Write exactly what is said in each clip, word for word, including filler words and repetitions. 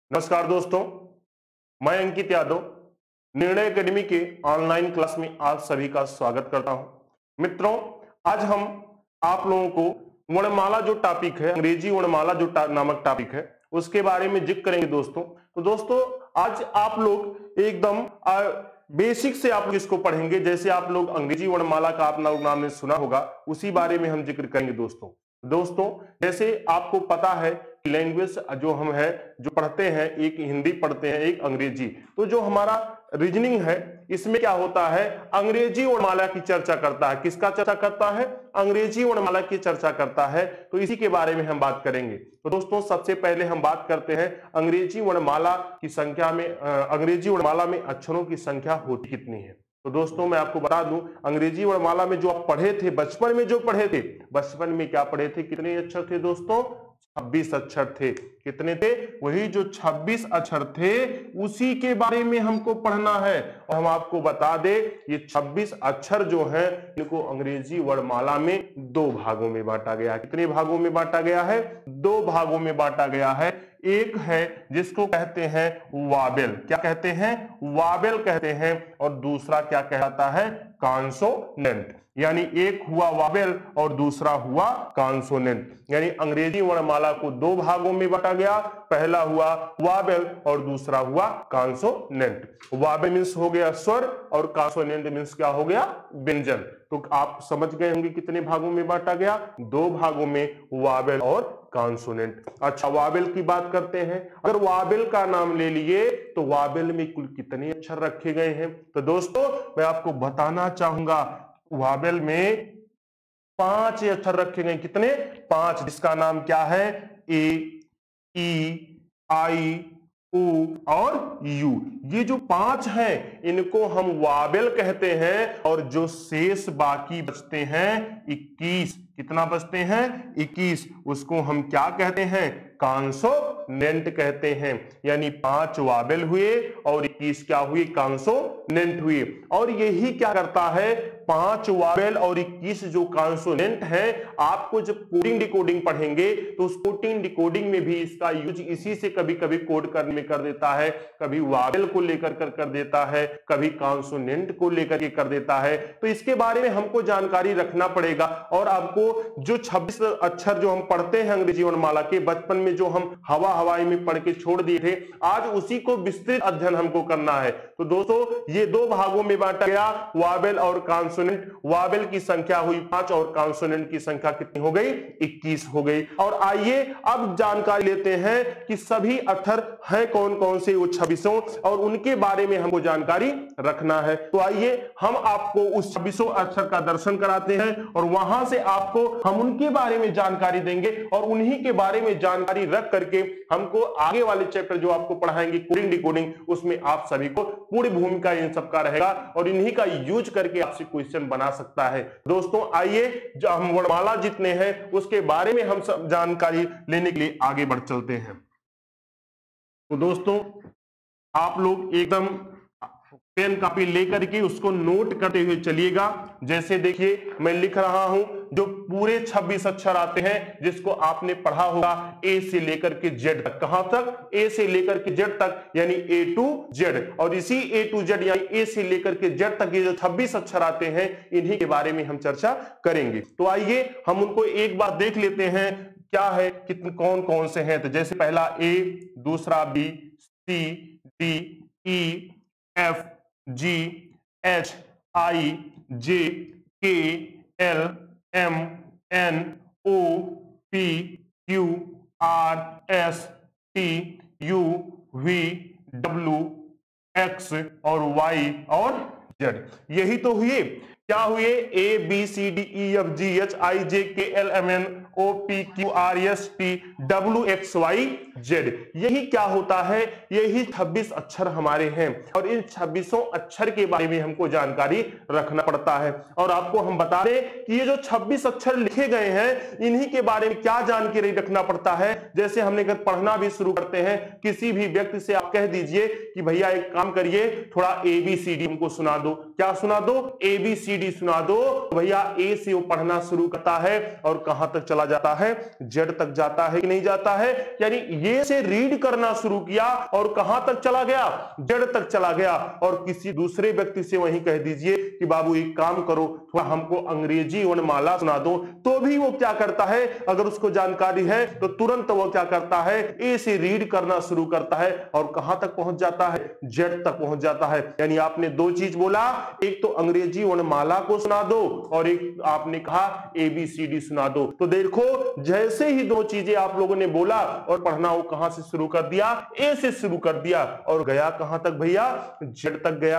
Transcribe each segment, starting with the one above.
नमस्कार दोस्तों, मैं अंकित यादव निर्णय एकेडमी के ऑनलाइन क्लास में आप सभी का स्वागत करता हूं। मित्रों, आज हम आप लोगों को वर्णमाला जो टॉपिक है, अंग्रेजी वर्णमाला जो नामक टॉपिक है, उसके बारे में जिक्र करेंगे दोस्तों। तो दोस्तों, आज आप लोग एकदम बेसिक से आप लोग इसको पढ़ेंगे। जैसे आप लोग अंग्रेजी वर्णमाला का आप लोग नाम ने सुना होगा, उसी बारे में हम जिक्र करेंगे दोस्तों। दोस्तों, जैसे आपको पता है लैंग्वेज जो हम है जो पढ़ते हैं, एक हिंदी पढ़ते हैं, एक अंग्रेजी। तो जो हमारा रीजनिंग है, इसमें क्या होता है, अंग्रेजी वर्णमाला की चर्चा करता है। किसका चर्चा करता है? अंग्रेजी वर्णमाला की चर्चा करता है। तो इसी के बारे में हम बात करेंगे। तो दोस्तों, सबसे पहले हम बात करते हैं अंग्रेजी वर्णमाला की संख्या में, अंग्रेजी वर्णमाला में अक्षरों की संख्या होती कितनी है। तो दोस्तों, मैं आपको बता दूं, अंग्रेजी वर्णमाला में जो आप पढ़े थे, बचपन में जो पढ़े थे, बचपन में क्या पढ़े थे, कितने अक्षर थे दोस्तों? छब्बीस अक्षर थे। कितने थे? वही जो छब्बीस अक्षर थे, उसी के बारे में हमको पढ़ना है। और हम आपको बता दे, ये छब्बीस अक्षर जो हैं, इनको अंग्रेजी वर्णमाला में दो भागों में बांटा गया है। कितने भागों में बांटा गया है? दो भागों में बांटा गया है। एक है जिसको कहते हैं वावेल। क्या कहते हैं? वावेल कहते हैं। और दूसरा क्या कहलाता है? कॉन्सोनेंट। यानी एक हुआ वावेल और दूसरा हुआ कॉन्सोनेंट। यानी अंग्रेजी वर्णमाला को दो भागों में बांटा गया। पहला हुआ वावेल और दूसरा हुआ कॉन्सोनेंट। वावेल मींस हो गया स्वर और कॉन्सोनेंट मींस क्या हो गया? व्यंजन। तो आप समझ गए होंगे कितने भागों में बांटा गया? दो भागों में, वावेल और कॉन्सोनेंट। अच्छा, वावेल की बात करते हैं। अगर वावेल का नाम ले लिए तो वावेल में कुल कितने अक्षर रखे गए हैं? तो दोस्तों, मैं आपको बताना चाहूंगा, वावेल में पांच अक्षर रखे गए। कितने? पांच। जिसका नाम क्या है? ए, ई, आई, उ और यू। ये जो पांच हैं, इनको हम वावेल कहते हैं। और जो शेष बाकी बचते हैं इक्कीस, कितना बचते हैं? इक्कीस, उसको हम क्या कहते हैं? कॉन्सोनेंट कहते हैं। यानी पांच वावेल हुए और इक्कीस क्या हुए? कॉन्सोनेंट हुए। और यही क्या करता है, पांच वावेल और इक्कीस जो कॉन्सोनेंट हैं, आपको जब कोडिंग डिकोडिंग पढ़ेंगे तो उस कोडिंग डिकोडिंग में भी इसका यूज इसी से कभी कभी कोड करने में कर देता है। कभी वावेल को लेकर कर कर देता है, कभी कॉन्सोनेंट को लेकर के कर देता है। तो इसके बारे में हमको जानकारी रखना पड़ेगा। और आपको जो छब्बीस अक्षर जो हम पढ़ते हैं अंग्रेजी वर्णमाला के, बचपन में जो हम हवा हवाई में पढ़ के छोड़ दिए थे, आज उसी को विस्तृत अध्ययन हमको करना है। तो दोस्तों, ये दो भागों में बांटा गया, वावेल और कॉन्सोनेंट। वावेल की संख्या हुई पांच और कॉन्सोनेंट की संख्या कितनी हो गई? इक्कीस हो गई। और आइए अब जानकारी लेते हैं कि सभी अक्षर हैं कौन कौन से, वो छब्बीसों, और उनके बारे में हमको जानकारी रखना है। तो आइए हम आपको उस छब्बीसों अक्षर का दर्शन कराते हैं और वहां से आपको हम उनके बारे में जानकारी देंगे। और उन्हीं के बारे में जानकारी रख करके हमको आगे वाले चैप्टर जो आपको पढ़ाएंगे कोडिंग डिकोडिंग, उसमें आप सभी को पूरी भूमिका इन सब का रहेगा और इन्हीं का यूज करके आपसे क्वेश्चन बना सकता है। दोस्तों, आइए जो हम वर्णमाला जितने हैं उसके बारे में हम सब जानकारी लेने के लिए आगे बढ़ चलते हैं। तो दोस्तों, आप लोग एकदम पेन कापी लेकर के उसको नोट करते हुए चलिएगा। जैसे देखिए, मैं लिख रहा हूं जो पूरे छब्बीस अक्षर आते हैं, जिसको आपने पढ़ा होगा ए से लेकर के जेड तक। कहां तक? ए से लेकर के जेड तक, यानी ए टू जेड। और इसी ए टू जेड यानी ए से लेकर के जेड तक ये जो छब्बीस अक्षर आते हैं, इन्हीं के बारे में हम चर्चा करेंगे। तो आइए हम उनको एक बार देख लेते हैं क्या है, कितने कौन कौन से हैं। तो जैसे पहला ए, दूसरा B, C, D, E, F, G, H, I, J, K, L, M, N, O, P, Q, R, S, T, U, V, W, X और वाई और जेड। यही तो हुए। क्या हुए? A B C D E F G H I J K L M N O P Q R S T W X Y Z. यही क्या होता है? यही छब्बीस अक्षर हमारे हैं और इन छब्बीसों अक्षर के बारे में हमको जानकारी रखना पड़ता है। और आपको हम बता दें कि ये जो छब्बीस अक्षर लिखे गए हैं, इन्हीं के बारे में क्या जानकारी रखना पड़ता है। जैसे हमने अगर पढ़ना भी शुरू करते हैं, किसी भी व्यक्ति से आप कह दीजिए कि भैया एक काम करिए, थोड़ा ए बी सी डी हमको सुना दो। क्या सुना दो? ए बी सी डी सुना दो। भैया ए से वो पढ़ना शुरू करता है और कहां तक चला जाता है? जेड तक जाता है कि नहीं जाता है? यानी ये से रीड करना शुरू किया और कहां तक चला गया, जेड तक चला गया। और किसी दूसरे व्यक्ति से वहीं कह दीजिए कि बाबू एक काम करो, थोड़ा हमको अंग्रेजी वर्णमाला सुना दो, तो भी वो क्या करता है, अगर उसको जानकारी है तो तुरंत वो क्या करता है, ए से रीड करना शुरू करता है और कहां तक पहुंच जाता है, जेड तक पहुंच जाता है। यानी आपने दो चीज बोला, एक तो अंग्रेजी वर्णमाला को सुना दो और एक आपने कहा एबीसीडी सुना दो। तो देखो जैसे ही दो चीजें आप लोगों ने बोला और पढ़ना, वो कहां से शुरू कर दिया, ए से शुरू कर दिया और गया कहां तक भैया, जेड तक गया।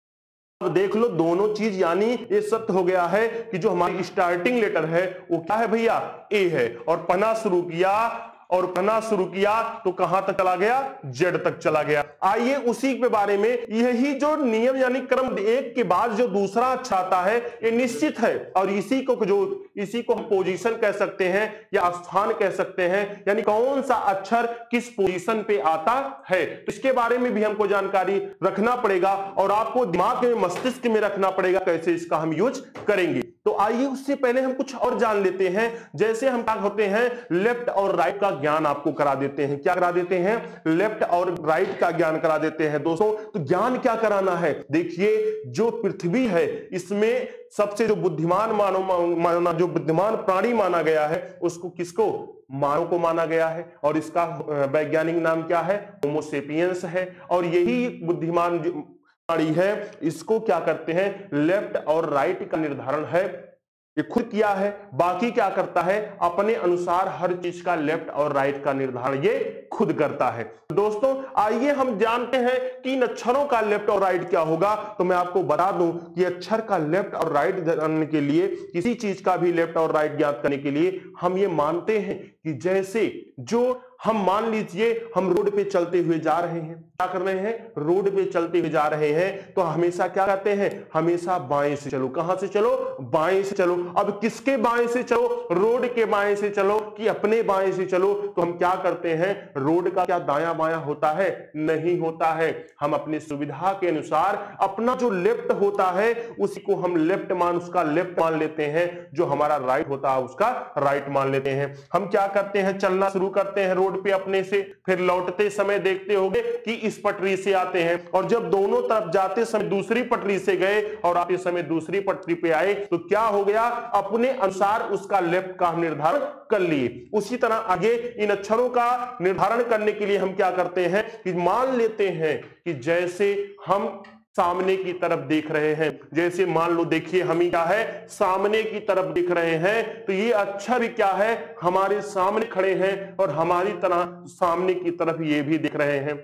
अब देख लो दोनों चीज, यानी ये सत्य हो गया है कि जो हमारी स्टार्टिंग लेटर है वो क्या है भैया, ए है, और पढ़ना शुरू किया और पढ़ना शुरू किया तो कहां तक चला गया, जेड तक चला गया। आइए उसी के बारे में, यही जो नियम यानी क्रम एक के बाद जो दूसरा अक्षर आता है ये निश्चित है, और इसी को जो इसी को हम पोजीशन कह सकते हैं या स्थान कह सकते हैं, यानी कौन सा अक्षर किस पोजीशन पे आता है, तो इसके बारे में भी हमको जानकारी रखना पड़ेगा और आपको दिमाग में, मस्तिष्क में रखना पड़ेगा कैसे इसका हम यूज करेंगे। तो आइए उससे पहले हम कुछ और जान लेते हैं। जैसे हम क्या होते हैं, लेफ्ट और राइट का ज्ञान आपको करा देते हैं। क्या करा देते हैं, लेफ्ट और राइट का ज्ञान करा देते हैं दोस्तों। तो ज्ञान क्या कराना है, देखिए जो पृथ्वी है इसमें सबसे जो बुद्धिमान मानव माना जो बुद्धिमान प्राणी माना गया है उसको किसको, मानव को माना गया है, और इसका वैज्ञानिक नाम क्या है, होमो सेपियंस है। और यही बुद्धिमान प्राणी है, इसको क्या करते हैं, लेफ्ट और राइट का निर्धारण है ये खुद किया है। बाकी क्या करता है, अपने अनुसार हर चीज का लेफ्ट और राइट का निर्धारण ये खुद करता है। दोस्तों आइए हम जानते हैं कि इन अक्षरों का लेफ्ट और राइट क्या होगा। तो मैं आपको बता दूं कि अक्षर का लेफ्ट और राइट जानने के लिए, किसी चीज का भी लेफ्ट और राइट ज्ञात करने के लिए हम ये मानते हैं कि जैसे जो हम मान लीजिए हम रोड पे चलते हुए जा रहे हैं, क्या कर रहे हैं, रोड पे चलते हुए जा रहे हैं, तो हमेशा क्या कहते हैं, हमेशा बाएं से चलो। कहां से चलो, बाएं से चलो। अब किसके बाएं से चलो, रोड के बाएं से चलो कि अपने बाएं से चलो। तो हम क्या करते हैं, रोड का क्या दायां बायां होता है, नहीं होता है। हम अपनी सुविधा के अनुसार अपना जो लेफ्ट होता है उसी को हम लेफ्ट मान उसका लेफ्ट मान लेते हैं, जो हमारा राइट होता है उसका राइट मान लेते हैं। हम क्या करते हैं, चलना शुरू करते हैं रोड पे अपने से, फिर लौटते समय देखते होंगे कि इस पटरी से आते हैं, और जब दोनों तरफ जाते समय दूसरी पटरी से गए और आते समय दूसरी पटरी पे आए, तो क्या हो गया, अपने अनुसार उसका लेफ्ट का निर्धारण कर लिए। उसी तरह आगे इन अक्षरों का निर्धारण करने के लिए हम क्या करते हैं कि मान लेते हैं कि जैसे हम सामने की तरफ देख रहे हैं, जैसे मान लो देखिए हम क्या है, सामने की तरफ दिख रहे हैं, तो ये अक्षर क्या है, हमारे सामने खड़े हैं और हमारी तरह सामने की तरफ ये भी दिख रहे हैं।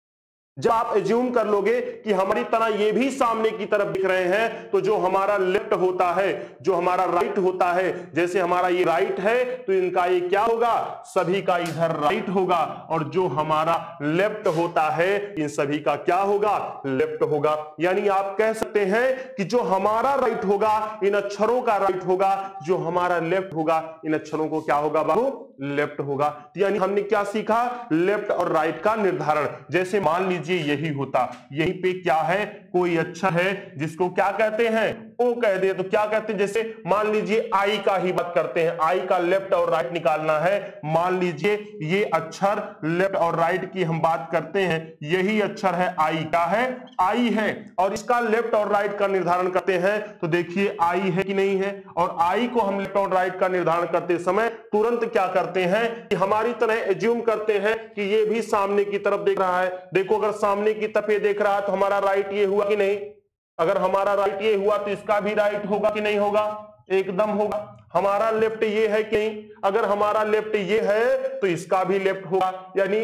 जब आप एज्यूम कर लोगे कि हमारी तरह ये भी सामने की तरफ दिख रहे हैं, तो जो हमारा लेफ्ट होता है, जो हमारा राइट होता है, जैसे हमारा ये राइट है तो इनका ये क्या होगा, सभी का इधर राइट होगा, और जो हमारा लेफ्ट होता है इन सभी का क्या होगा, लेफ्ट होगा। यानी आप कह सकते हैं कि जो हमारा राइट होगा इन अक्षरों का राइट होगा, जो हमारा लेफ्ट होगा इन अक्षरों को क्या होगा बाबू, लेफ्ट होगा। यानी हमने क्या सीखा, लेफ्ट और राइट का निर्धारण। जैसे मान लीजिए यही होता, यहीं पे क्या है, कोई अक्षर है जिसको क्या कहते हैं, ओ कह दे, तो क्या कहते हैं, जैसे मान लीजिए आई का ही बात करते हैं, आई का लेफ्ट और राइट निकालना है। मान लीजिए ये अक्षर लेफ्ट और राइट की हम बात करते हैं, यही अक्षर है आई, का है, आई है, और इसका लेफ्ट और राइट का निर्धारण करते हैं। तो देखिए आई है कि नहीं है, और आई को हम लेफ्ट और राइट का निर्धारण करते समय तुरंत क्या करते हैं कि हमारी तरह एज्यूम करते हैं कि ये भी सामने की तरफ देख रहा है। देखो अगर सामने की तरफ ये देख रहा है तो हमारा राइट ये हुआ कि नहीं, अगर हमारा राइट ये हुआ तो इसका भी राइट होगा कि नहीं होगा, एकदम होगा। हमारा लेफ्ट ये है कि नहीं, अगर हमारा लेफ्ट ये है तो इसका भी लेफ्ट होगा। यानी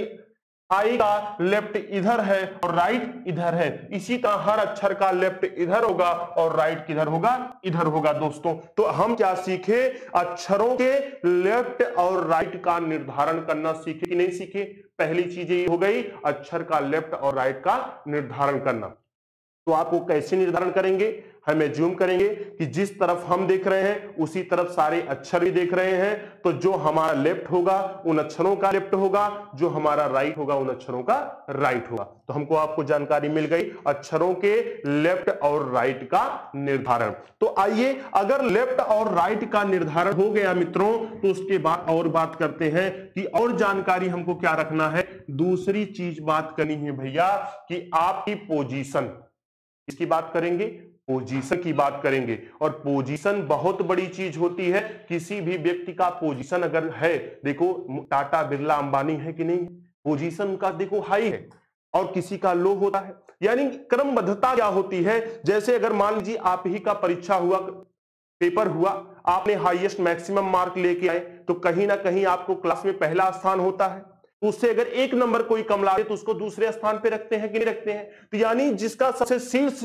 आई का लेफ्ट इधर है और राइट इधर है। इसी तरह हर अक्षर का लेफ्ट इधर होगा और राइट किधर होगा, इधर होगा। दोस्तों तो हम क्या सीखे, अक्षरों के लेफ्ट और राइट का निर्धारण करना सीखे कि नहीं सीखे। पहली चीज ये हो गई, अक्षर का लेफ्ट और राइट का निर्धारण करना। तो आप वो कैसे निर्धारण करेंगे? हम एज्यूम करेंगे कि जिस तरफ हम देख रहे हैं उसी तरफ सारे अक्षर भी देख रहे हैं, तो जो हमारा लेफ्ट होगा उन अक्षरों का लेफ्ट होगा, जो हमारा राइट होगा उन अक्षरों का राइट होगा। तो हमको आपको जानकारी मिल गई अक्षरों के लेफ्ट और राइट का निर्धारण। तो आइए, अगर लेफ्ट और राइट का निर्धारण हो गया मित्रों, तो उसके बाद और बात करते हैं कि और जानकारी हमको क्या रखना है। दूसरी चीज बात करनी है भैया कि आपकी पोजीशन, इसकी बात करेंगे, पोजीशन की बात करेंगे। और पोजीशन बहुत बड़ी चीज होती है। किसी भी व्यक्ति का पोजीशन अगर है, देखो टाटा बिरला अंबानी है कि नहीं, पोजीशन का देखो हाई है और किसी का लो होता है। यानी क्रमबद्धता क्या होती है, जैसे अगर मान लीजिए आप ही का परीक्षा हुआ, पेपर हुआ, आपने हाईएस्ट मैक्सिमम मार्क लेके आए, तो कहीं ना कहीं आपको क्लास में पहला स्थान होता है। उससे अगर एक नंबर कोई कम ला दे तो उसको दूसरे स्थान पे रखते हैं कि नहीं रखते हैं? तो यानी जिसका सबसे शीर्ष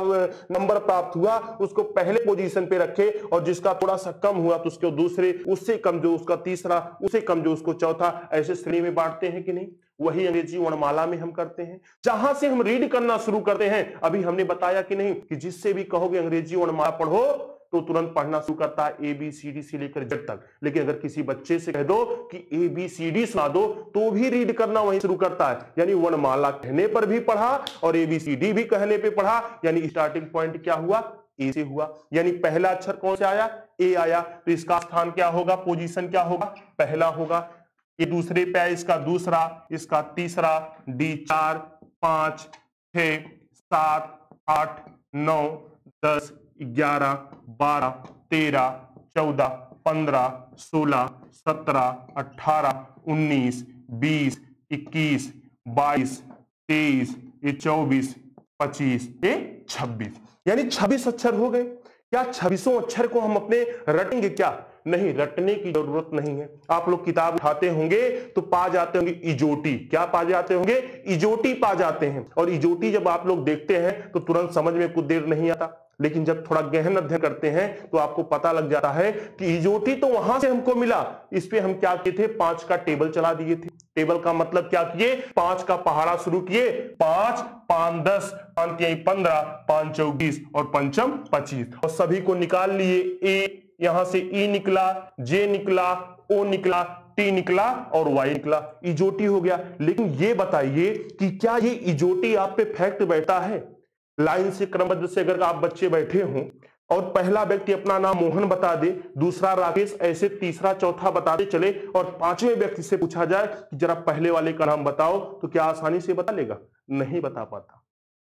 नंबर प्राप्त हुआ उसको पहले पोजीशन पे रखे, और जिसका थोड़ा सा कम हुआ तो उसको दूसरे, उससे कम जो उसका तीसरा, उससे कम जो उसको चौथा, ऐसे श्रेणी में बांटते हैं कि नहीं? वही अंग्रेजी वर्णमाला में हम करते हैं। जहां से हम रीड करना शुरू करते हैं, अभी हमने बताया कि नहीं कि जिससे भी कहोगे अंग्रेजी वर्णमाला पढ़ो तो तुरंत पढ़ना शुरू करता है, ए बी सी डी से लेकर जेड तक। लेकिन अगर किसी बच्चे से कह दो कि ए बी सी डी सुना दो तो भी रीड करना वहीं शुरू करता है। यानी वर्णमाला कहने पर भी पढ़ा और ए बी सी डी भी कहने पे पढ़ा। यानी स्टार्टिंग पॉइंट क्या हुआ? ए से हुआ। यानी पहला अक्षर कौन से आया? ए आया। तो इसका स्थान क्या होगा? पोजीशन क्या होगा? पहला होगा। ये दूसरे पे आया, इसका दूसरा, इसका तीसरा, डी चार, पांच, छह, सात, आठ, नौ, दस, ग्यारह, बारह, तेरह, चौदह, पंद्रह, सोलह, सत्रह, अठारह, उन्नीस, बीस, इक्कीस, बाईस, तेईस, ये चौबीस, पच्चीस, ये छब्बीस। यानी छब्बीस अक्षर हो गए। क्या छब्बीसों अक्षर को हम अपने रटेंगे क्या? नहीं, रटने की जरूरत नहीं है। आप लोग किताब उठाते होंगे तो पा जाते होंगे इजोटी। क्या पा जाते होंगे? इजोटी पा जाते हैं। और इजोटी जब आप लोग देखते हैं तो तुरंत समझ में कुछ देर नहीं आता, लेकिन जब थोड़ा गहन अध्ययन करते हैं तो आपको पता लग जाता है कि इजोटी तो वहां से हमको मिला। इस पे हम क्या किए थे? पांच का टेबल चला दिए थे। टेबल का मतलब क्या किए? पांच का पहाड़ा शुरू किए। पांच, पांच दस, पांच तीन पंद्रह, पांच चौबीस और पंचम पच्चीस, और सभी को निकाल लिए। ए यहां से ई निकला, जे निकला, ओ निकला, टी निकला और वाई निकला। इजोटी हो गया। लेकिन ये बताइए कि क्या ये इजोटी आप पे फैक्ट बैठा है? लाइन से क्रमबद्ध से अगर आप बच्चे बैठे हों और पहला व्यक्ति अपना नाम मोहन बता दे, दूसरा राकेश, ऐसे तीसरा चौथा बताते चले, और पांचवें व्यक्ति से पूछा जाए कि जरा पहले वाले का नाम बताओ, तो क्या आसानी से बता लेगा? नहीं बता पाता।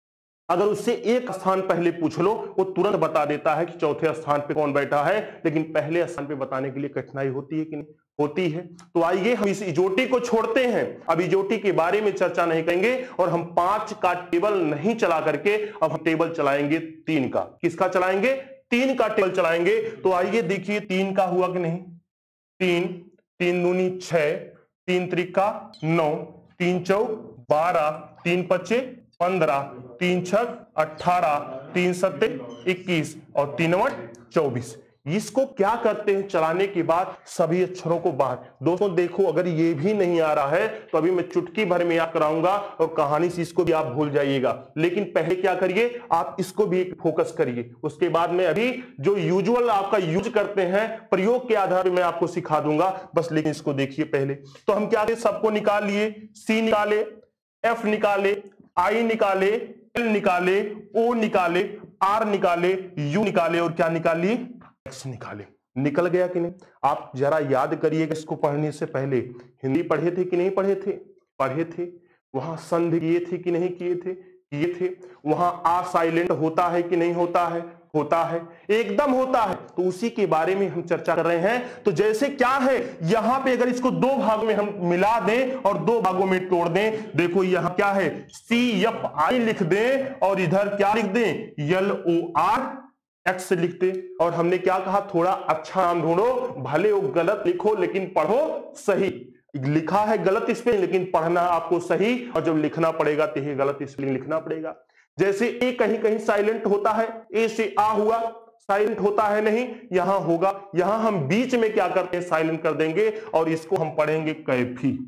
अगर उससे एक स्थान पहले पूछ लो वो तुरंत बता देता है कि चौथे स्थान पे कौन बैठा है, लेकिन पहले स्थान पे बताने के लिए कठिनाई होती है कि नहीं? होती है। तो आइए हम इस इजोटी को छोड़ते हैं, अब इजोटी के बारे में चर्चा नहीं करेंगे, और हम पांच का टेबल नहीं चला करके अब हम टेबल चलाएंगे तीन का। किसका चलाएंगे? तीन का टेबल चलाएंगे। तो आइए देखिए तीन का हुआ कि नहीं। तीन, तीन दूनी छह, तीन त्रिका नौ, तीन चौक बारह, तीन पच्चे पंद्रह, तीन छक अठारह, तीन सत्ते इक्कीस और तीन वट चौबीस। इसको क्या करते हैं? चलाने के बाद सभी अक्षरों को बाहर। दोस्तों देखो, अगर ये भी नहीं आ रहा है तो अभी मैं चुटकी भर में याद कराऊंगा और कहानी से इसको भी आप भूल जाइएगा। लेकिन पहले क्या करिए, आप इसको भी फोकस करिए। उसके बाद में अभी जो यूजुअल आपका यूज करते हैं प्रयोग के आधार पर मैं आपको सिखा दूंगा बस। लेकिन इसको देखिए पहले। तो हम क्या करें? सबको निकाल लिए। सी निकाले, एफ निकाले, आई निकाले, एल निकाले, ओ निकाले, आर निकाले, यू निकाले और क्या निकालिए? एक्स निकाले। निकल गया कि नहीं? आप जरा याद करिएगा इसको पढ़ने से पहले। हिंदी पढ़े थे कि नहीं पढ़े थे? पढ़े थे। वहां संधि किए थे कि नहीं किए थे? किए थे। वहां आ साइलेंट होता है कि नहीं होता है? होता है, एकदम होता है। तो उसी के बारे में हम चर्चा कर रहे हैं। तो जैसे क्या है, यहां पे अगर इसको दो भाग में हम मिला दें और दो भागों में तोड़ दें, देखो यहां क्या है, सी एफ आई लिख दें और इधर क्या लिख दें? एल ओ आर एक्स लिखते। और हमने क्या कहा? थोड़ा अच्छा नाम ढूंढो, भले वो गलत लिखो लेकिन पढ़ो सही। लिखा है गलत स्पेलिंग लेकिन पढ़ना आपको सही, और जब लिखना पड़ेगा तो ये गलत स्पेलिंग लिखना पड़ेगा। जैसे ए कहीं कहीं साइलेंट होता है, ए से आ हुआ, साइलेंट होता है नहीं, यहां होगा। यहां हम बीच में क्या करते हैं? साइलेंट कर देंगे और इसको हम पढ़ेंगे कैफी।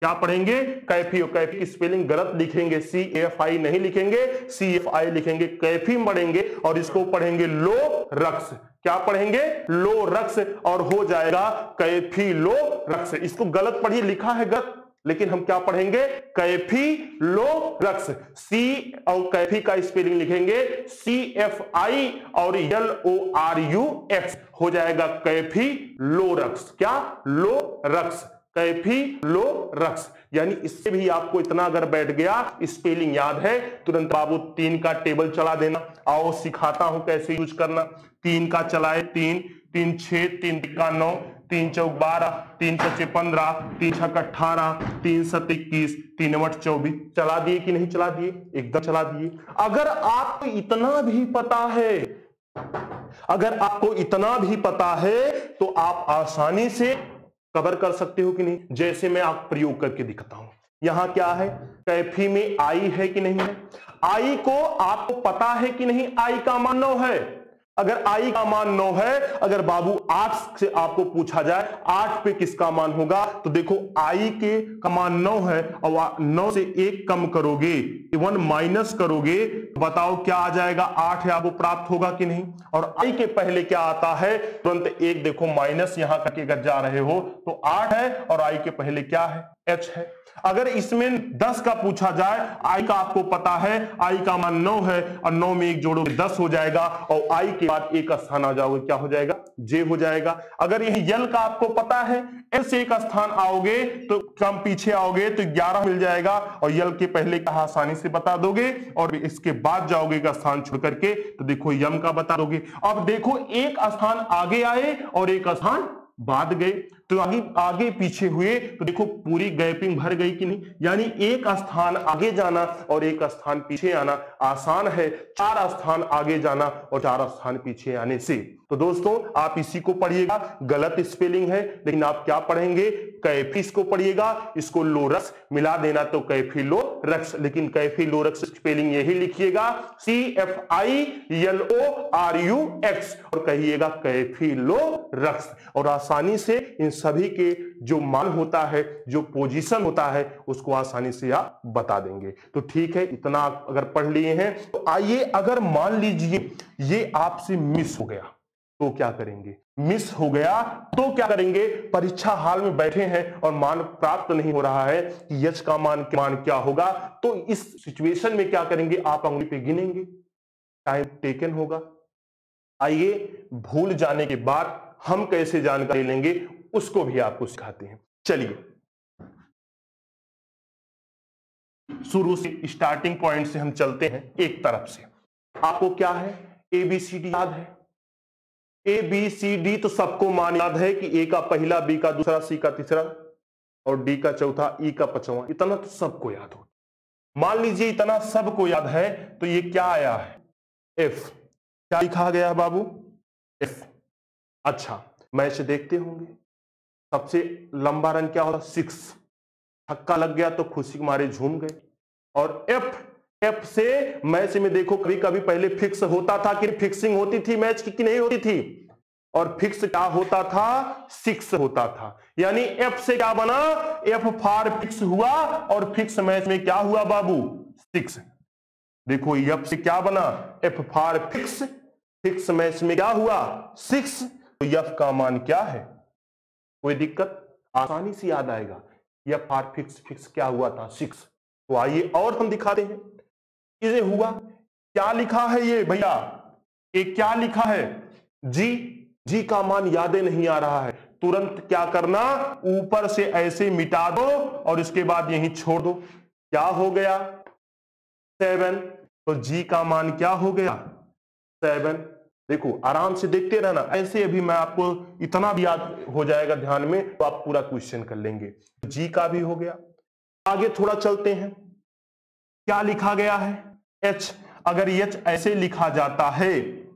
क्या पढ़ेंगे? कैफी। और कैफी की स्पेलिंग गलत लिखेंगे, सी एफ आई नहीं लिखेंगे, सी एफ आई लिखेंगे। कैफी पढ़ेंगे और इसको पढ़ेंगे लो रक्स। क्या पढ़ेंगे? लो रक्स, और हो जाएगा कैफी लो रक्स। इसको गलत पढ़िए, लिखा है गलत, लेकिन हम क्या पढ़ेंगे? कैफी लो रक्स। सी और कैफी का स्पेलिंग लिखेंगे सी एफ आई और L O R U X, हो जाएगा कैफी लो रक्स। क्या? लो रक्स, कैफी लो रक्स। यानी इससे भी आपको इतना अगर बैठ गया, स्पेलिंग याद है, तुरंत बाबू तीन का टेबल चला देना। आओ सिखाता हूं कैसे यूज करना। तीन का चलाए, तीन तीन छह, तीन का नौ, तीन चौक बारह, तीन पचे पंद्रह, तीन छक अट्ठारह, तीन सत इक्कीस, तीन वट चौबीस। चला दिए कि नहीं चला दिए? एकदम चला दिए। अगर आपको इतना भी पता है, अगर आपको इतना भी पता है तो आप आसानी से कवर कर सकते हो कि नहीं? जैसे मैं आप प्रयोग करके दिखाता हूं। यहां क्या है? कैफी में आई है कि नहीं है? आई को आपको पता है कि नहीं? आई का मान नौ है। अगर आई का मान नौ है, अगर बाबू आठ से आपको पूछा जाए आठ पे किसका मान होगा, तो देखो आई के का मान नौ है और नौ से एक कम करोगे, वन माइनस करोगे, बताओ क्या आ जाएगा? आठ है, आपको प्राप्त होगा कि नहीं? और आई के पहले क्या आता है? तुरंत एक देखो माइनस यहां करके अगर जा रहे हो तो आठ है, और आई के पहले क्या है? एच है। अगर इसमें दस का पूछा जाए, आई का आपको पता है, आई का मान नौ है, और नौ में एक जोड़ोगे दस हो जाएगा, और आई के बाद एक स्थान आ जाओगे, क्या हो जाएगा? जे हो जाएगा। अगर यही यल का आपको पता है, एल से एक स्थान आओगे तो कम पीछे आओगे तो ग्यारह मिल जाएगा, और यल के पहले का आसानी से बता दोगे, और इसके बाद जाओगे का स्थान छोड़ करके तो देखो यम का बता दोगे। अब देखो एक स्थान आगे आए और एक स्थान बाद गए, तो आगे आगे पीछे हुए तो देखो पूरी गैपिंग भर गई कि नहीं? यानी एक स्थान आगे जाना और एक स्थान पीछे आना आसान है, चार स्थान आगे जाना और चार स्थान पीछे आने से। तो दोस्तों आप इसी को पढ़िएगा, गलत स्पेलिंग है, लेकिन आप क्या पढ़ेंगे? कैफी को पढ़िएगा, इसको लोरक्स मिला देना तो कैफी लो रक्स, लेकिन कैफी लोरक्स स्पेलिंग यही लिखिएगा C F I L O R U X, और कहिएगा कैफी लो रक्स। और आसानी से इन सभी के जो मान होता है, जो पोजीशन होता है, उसको आसानी से आप बता देंगे। तो ठीक है, इतना अगर पढ़ लिए हैं तो आइए, अगर मान लीजिए ये आपसे मिस हो गया तो क्या करेंगे? मिस हो गया तो क्या करेंगे? परीक्षा हाल में बैठे हैं और मान प्राप्त नहीं हो रहा है कि यच का मान मान क्या होगा, तो इस सिचुएशन में क्या करेंगे? आप अंगुली पे गिनेंगे, टाइम टेकन होगा। आइए, भूल जाने के बाद हम कैसे जानकारी लेंगे उसको भी आपको सिखाते हैं। चलिए, शुरू से स्टार्टिंग पॉइंट से हम चलते हैं। एक तरफ से आपको क्या है? ए बी सी डी याद है। ए बी सी डी तो सबको मान याद है कि ए का पहला, बी का दूसरा, सी का तीसरा और डी का चौथा, ई का पांचवा, इतना तो सबको याद हो। मान लीजिए इतना सबको याद है, तो ये क्या आया है? एफ। क्या लिखा गया है बाबू? एफ। अच्छा, मैच देखते होंगे, सबसे लंबा रन क्या होता? सिक्स। छक्का लग गया तो खुशी के मारे झूम गए। और एफ, एफ से मैच में देखो कभी कभी पहले फिक्स होता था कि फिक्सिंग होती थी मैच की कि नहीं होती थी, और फिक्स क्या होता था? सिक्स होता था। यानी एफ से क्या बना? एफ फार फिक्स हुआ, और फिक्स मैच में क्या हुआ बाबू? सिक्स। देखो एफ से क्या बना? F for fix, fix match में क्या हुआ? सिक्स। तो एफ का मान क्या है? कोई दिक्कत? आसानी से याद आएगा। एफ फार फिक्स, फिक्स क्या हुआ था? सिक्स। तो आइए और हम दिखाते हैं। ये हुआ, क्या लिखा है ये भैया? ये क्या लिखा है? जी। जी का मान यादें नहीं आ रहा है, तुरंत क्या करना? ऊपर से ऐसे मिटा दो और इसके बाद यहीं छोड़ दो। क्या हो गया? सेवन। तो जी का मान क्या हो गया? सेवन। देखो आराम से देखते रहना, ऐसे अभी मैं आपको इतना भी याद हो जाएगा ध्यान में तो आप पूरा क्वेश्चन कर लेंगे। जी का भी हो गया। आगे थोड़ा चलते हैं। क्या लिखा गया है? एच। अगर एच ऐसे लिखा जाता है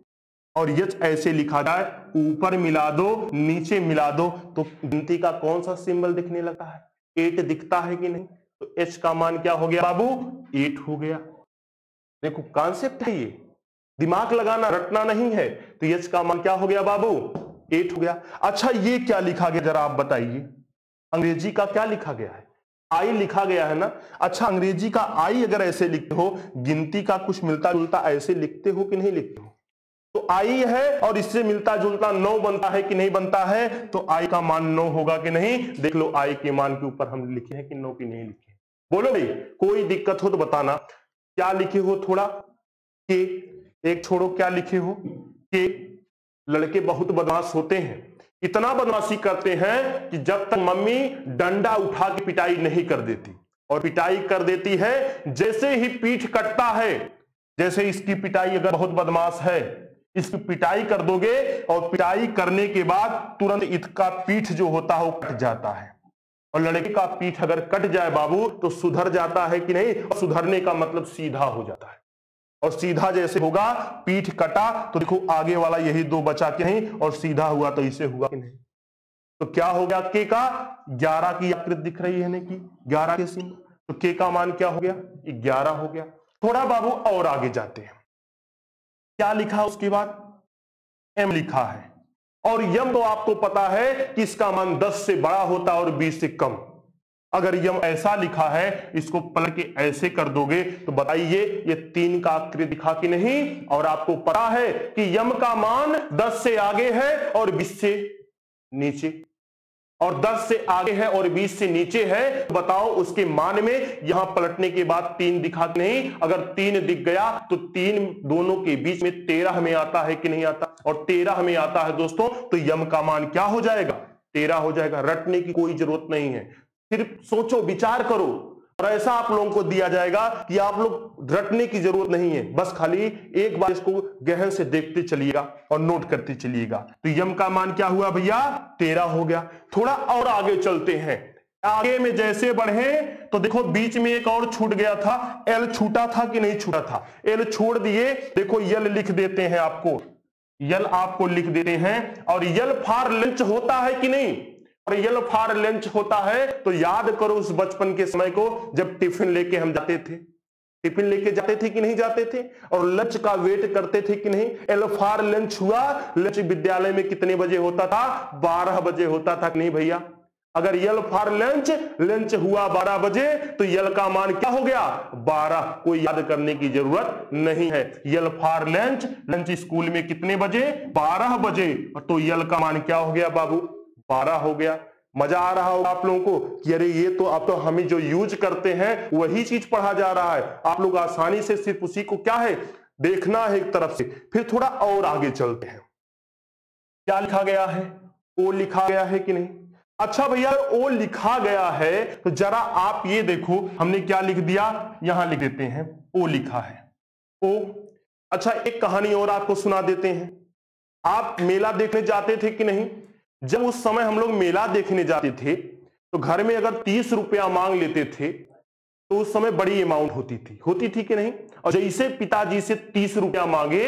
और एच ऐसे लिखा जाए, ऊपर मिला दो नीचे मिला दो, तो गिनती का कौन सा सिंबल दिखने लगा है? एट दिखता है कि नहीं? तो एच का मान क्या हो गया बाबू? एट हो गया। देखो कॉन्सेप्ट है ये, दिमाग लगाना, रटना नहीं है। तो एच का मान क्या हो गया बाबू? एट हो गया। अच्छा ये क्या लिखा गया जरा आप बताइए? अंग्रेजी का क्या लिखा गया है? आई लिखा गया है ना। अच्छा, अंग्रेजी का आई अगर ऐसे लिखते हो, गिनती का कुछ मिलता जुलता ऐसे लिखते हो कि नहीं लिखते हो? तो आई है और इससे मिलता जुलता नौ बनता है कि नहीं बनता है? तो आई का मान नौ होगा कि नहीं? देख लो आई के मान के ऊपर हम लिखे हैं कि नौ की नहीं लिखे। बोलो भाई, कोई दिक्कत हो तो बताना। क्या लिखे हो? थोड़ा के, एक छोड़ो, क्या लिखे हो? के लड़के बहुत बदमाश होते हैं, इतना बदमाशी करते हैं कि जब तक मम्मी डंडा उठा के पिटाई नहीं कर देती, और पिटाई कर देती है जैसे ही पीठ कटता है, जैसे इसकी पिटाई अगर बहुत बदमाश है, इसकी पिटाई कर दोगे और पिटाई करने के बाद तुरंत इसका पीठ जो होता है वो कट जाता है। और लड़के का पीठ अगर कट जाए बाबू तो सुधर जाता है कि नहीं? और सुधरने का मतलब सीधा हो जाता है। और सीधा जैसे होगा, पीठ कटा तो देखो आगे वाला यही दो बचा के नहीं, और सीधा हुआ तो इसे हुआ कि नहीं? तो क्या हो गया? के का ग्यारह की आकृति दिख रही है ना कि ग्यारह के सिंबल, तो के का मान क्या हो गया? ग्यारह हो गया। थोड़ा बाबू और आगे जाते हैं, क्या लिखा उसके बाद? एम लिखा है। और यम तो आपको पता है कि इसका मान दस से बड़ा होता है और बीस से कम। अगर यम ऐसा लिखा है, इसको पलट के ऐसे कर दोगे तो बताइए ये तीन का आकृति दिखा कि नहीं? और आपको पता है कि यम का मान दस से आगे है और बीस से नीचे, और दस से आगे है और बीस से नीचे है। तो बताओ उसके मान में यहां पलटने के बाद तीन दिखा कि नहीं? अगर तीन दिख गया तो तीन दोनों के बीच में तेरह में आता है कि नहीं आता? और तेरह में आता है दोस्तों, तो यम का मान क्या हो जाएगा? तेरह हो जाएगा। रटने की कोई जरूरत नहीं है, सिर्फ सोचो, विचार करो, और ऐसा आप लोगों को दिया जाएगा कि आप लोग रटने की जरूरत नहीं है, बस खाली एक बार इसको गहन से देखते चलिएगा और नोट करते चलिएगा। तो यम का मान क्या हुआ भैया? तेरह हो गया। थोड़ा और आगे चलते हैं, आगे में जैसे बढ़े तो देखो बीच में एक और छूट गया था, एल छूटा था कि नहीं छूटा था? एल छोड़ दिए, देखो यल लिख देते हैं, आपको यल आपको लिख देते हैं। और यल फॉर लंच होता है कि नहीं? और यल फॉर लंच होता है तो याद करो उस बचपन के समय को जब टिफिन लेके हम जाते थे, टिफिन लेके जाते थे कि नहीं जाते थे? और लंच का वेट करते थे कि नहीं? एल फॉर लंच हुआ, लंच विद्यालय में कितने बजे होता था? बारह बजे होता था कि नहीं भैया? अगर यल फॉर लंच, लंच हुआ बारह बजे तो यल का मान क्या हो गया? बारह। कोई याद करने की जरूरत नहीं है। L for lunch, lunch school में कितने बजे? बारह बजे। तो यल का मान क्या हो गया बाबू? बारह हो गया। मजा आ रहा होगा आप लोगों को कि अरे ये तो आप तो हमें जो यूज करते हैं वही चीज पढ़ा जा रहा है। आप लोग आसानी से सिर्फ उसी को क्या है देखना है एक तरफ से। फिर थोड़ा और आगे चलते हैं, क्या लिखा गया है? ओ लिखा गया है कि नहीं? अच्छा भैया, ओ लिखा गया है तो जरा आप ये देखो, हमने क्या लिख दिया? यहां लिख देते हैं ओ लिखा है, ओ। अच्छा, एक कहानी और आपको सुना देते हैं। आप मेला देखने जाते थे कि नहीं? जब उस समय हम लोग मेला देखने जाते थे तो घर में अगर तीस रुपया मांग लेते थे तो उस समय बड़ी अमाउंट होती थी, होती थी कि नहीं? और जैसे पिताजी से तीस रुपया मांगे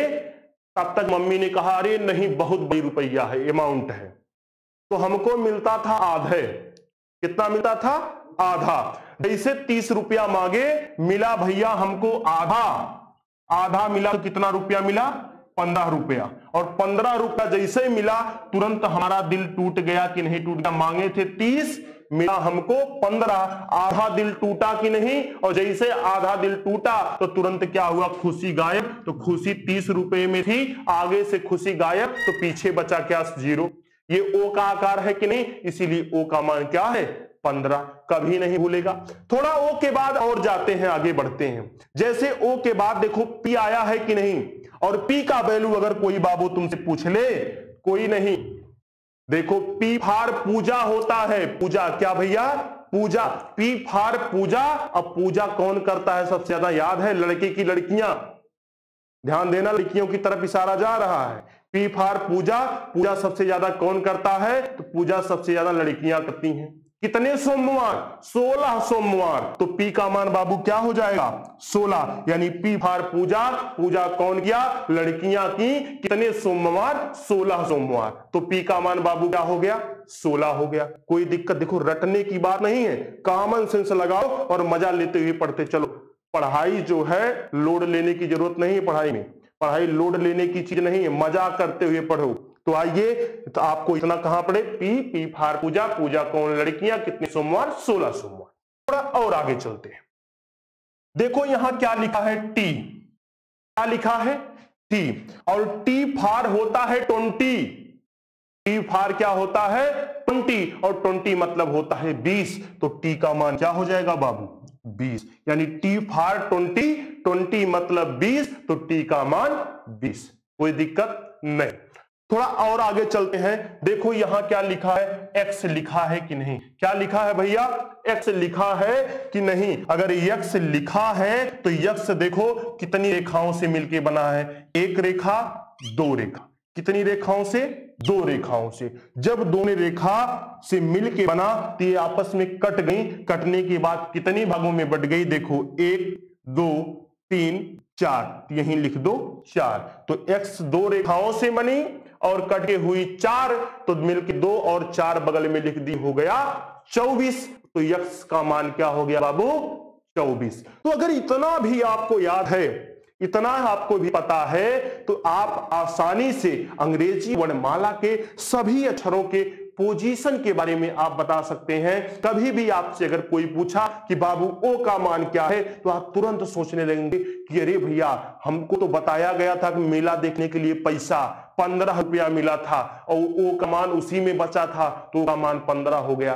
तब तक मम्मी ने कहा अरे नहीं बहुत बड़ी रुपया है, अमाउंट है। तो हमको मिलता था आधे। कितना मिलता था? आधा। जैसे तीस रुपया मांगे, मिला भैया हमको आधा, आधा मिला तो कितना रुपया मिला? पंद्रह रुपया। और पंद्रह रुपया जैसे मिला तुरंत हमारा दिल टूट गया कि नहीं टूट गया? मांगे थे तीस, मिला हमको पंद्रह, आधा दिल टूटा कि नहीं? और जैसे आधा दिल टूटा तो तुरंत क्या हुआ? खुशी गायब। तो खुशी तीस रुपए में थी, आगे से खुशी गायब तो पीछे बचा क्या? जीरो। ये ओ का आकार है कि नहीं? इसीलिए ओ का मान क्या है? पंद्रह। कभी नहीं भूलेगा। थोड़ा ओ के बाद और जाते हैं, आगे बढ़ते हैं। जैसे ओ के बाद देखो पी आया है कि नहीं? और पी का वैल्यू अगर कोई बाबू तुमसे पूछ ले, कोई नहीं, देखो पी फार पूजा होता है। पूजा क्या भैया? पूजा। P for puja. अब पूजा कौन करता है सबसे ज्यादा? याद है? लड़के की लड़कियां। ध्यान देना, लड़कियों की तरफ इशारा जा रहा है। पी फार पूजा। पूजा सबसे ज्यादा कौन करता है? तो पूजा सबसे ज्यादा लड़कियां करती हैं। कितने सोमवार? सोलह सोमवार। तो पी का मान बाबू क्या हो जाएगा? सोलह। यानी पी फार पूजा, पूजा कौन किया? लड़कियां की। कितने सोमवार? सोलह सोमवार। तो पी का मान बाबू क्या हो गया? सोलह हो गया। कोई दिक्कत? देखो रटने की बात नहीं है, कॉमन सेंस लगाओ और मजा लेते हुए पढ़ते चलो। पढ़ाई जो है लोड लेने की जरूरत नहीं है। पढ़ाई में पढ़ाई लोड लेने की चीज नहीं है, मजा करते हुए पढ़ो। तो आइए, तो आपको इतना कहां पढ़े? पी पी फार पूजा, पूजा कौन? लड़कियां। कितने सोमवार? सोलह सोमवार। थोड़ा और आगे चलते हैं। देखो यहां क्या लिखा है, टी। क्या लिखा है, टी। और टी फार होता है ट्वेंटी। टी फार क्या होता है, ट्वेंटी। और ट्वेंटी मतलब होता है बीस। तो टी का मान क्या हो जाएगा बाबू, बीस। यानी टी फार ट्वेंटी, ट्वेंटी मतलब बीस, तो टी का मान बीस। कोई दिक्कत नहीं। थोड़ा और आगे चलते हैं। देखो यहां क्या लिखा है, एक्स लिखा है कि नहीं। क्या लिखा है भैया, एक्स लिखा है कि नहीं। अगर एक्स लिखा है तो एक्स देखो कितनी रेखाओं से मिलके बना है, एक रेखा, दो रेखा। कितनी रेखाओं से, दो रेखाओं से। जब दोनों रेखा से मिलके बना तो ये आपस में कट गई। कटने के बाद कितनी भागों में बट गई, देखो एक, दो, तीन, चार। यहीं लिख दो चार। तो एक्स दो रेखाओं से बनी और कटे हुई चार, तो मिलके दो और चार बगल में लिख दी, हो गया चौबीस। तो एक्स का मान क्या हो गया बाबू, चौबीस। तो अगर इतना भी आपको याद है, इतना आपको भी पता है, तो आप आसानी से अंग्रेजी वर्णमाला के सभी अक्षरों के पोजीशन के बारे में आप बता सकते हैं। कभी भी आपसे अगर कोई पूछा कि बाबू ओ का मान क्या है, तो आप तुरंत सोचने लगेंगे कि अरे भैया हमको तो बताया गया था कि मेला देखने के लिए पैसा पंद्रह रुपया मिला था और ओ का मान उसी में बचा था, तो ओ का मान पंद्रह हो गया।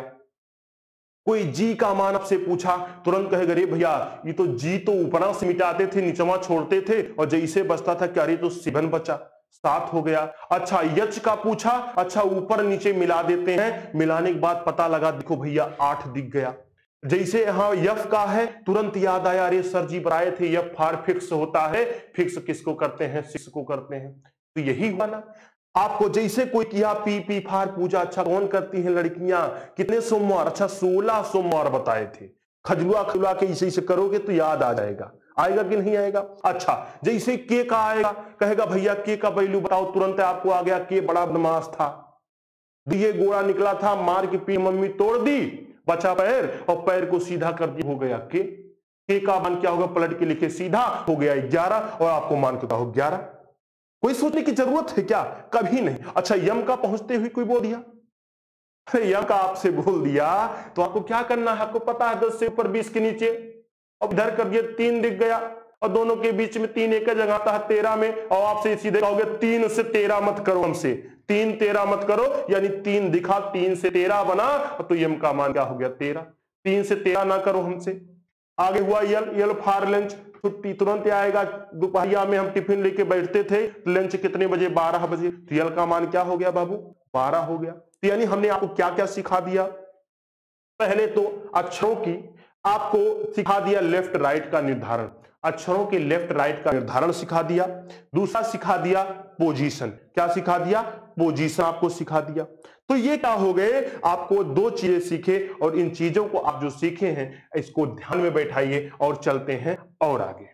कोई जी का मान आपसे पूछा, तुरंत कहेगा अरे भैया ये तो जी तो ऊपरा से मिटाते थे, नीचवा छोड़ते थे, और जैसे बचता था क्या, अरे तो सेवन बचा, सात हो गया। अच्छा यच का पूछा, अच्छा ऊपर नीचे मिला देते हैं, मिलाने के बाद पता लगा, देखो भैया आठ दिख गया। जैसे यहां यफ का है, तुरंत याद आया, अरे सर जी बताए थे यफ फार फिक्स होता है। फिक्स किसको करते हैं, सिक्स को करते हैं। तो यही हुआ ना आपको। जैसे कोई किया पी पी फार पूजा, अच्छा कौन करती हैं लड़कियां, कितने सोमवार, अच्छा सोलह सोमवार बताए थे। खजुआ खजुआ के इसे इसे करोगे तो याद आ जाएगा। आएगा कि नहीं आएगा। अच्छा जैसे के का आएगा, कहेगा भैया के का वैल्यू बताओ, तुरंत आपको आ गया के बड़ा बदमाश था, दिए गोड़ा निकला था, मार के पी मम्मी तोड़ दी, बचा पैर और पैर को सीधा कर दी, हो गया के। के का मान क्या होगा, पलट के लिखे सीधा, हो गया ग्यारह, और आपको मान कितना हो, ग्यारह। कोई सोचने की जरूरत है क्या, कभी नहीं। अच्छा यम का पहुंचते हुए कोई बोल दिया, अरे यम का आपसे बोल दिया तो आपको क्या करना है, आपको पता है दस से ऊपर बीस के नीचे, अब इधर कर दिए तीन दिख गया, और दोनों के बीच में तीन एक जगह आता है तेरह में, और आपसे सीधे कहोगे तीन से तेरह मत करो हमसे, तीन तेरह मत करो, यानी तीन दिखा, तीन से तेरह बना, तो यम का मान क्या हो गया, तेरह। तीन से तेरह ना करो हमसे। आगे हुआ यल, यल फार लंच, छुट्टी तुरंत आएगा। दोपहरिया में हम टिफिन लेके बैठते थे, लंच कितने बजे, बारह बजे, तो यल का मान क्या हो गया बाबू, बारह हो गया। तो यानी हमने आपको क्या क्या सिखा दिया, पहले तो अक्षरों की आपको सिखा दिया लेफ्ट राइट का निर्धारण, अक्षरों के लेफ्ट राइट का निर्धारण सिखा दिया। दूसरा सिखा दिया पोजीशन, क्या सिखा दिया, पोजीशन आपको सिखा दिया। तो ये क्या हो गए, आपको दो चीजें सीखे, और इन चीजों को आप जो सीखे हैं इसको ध्यान में बैठाइए और चलते हैं और आगे।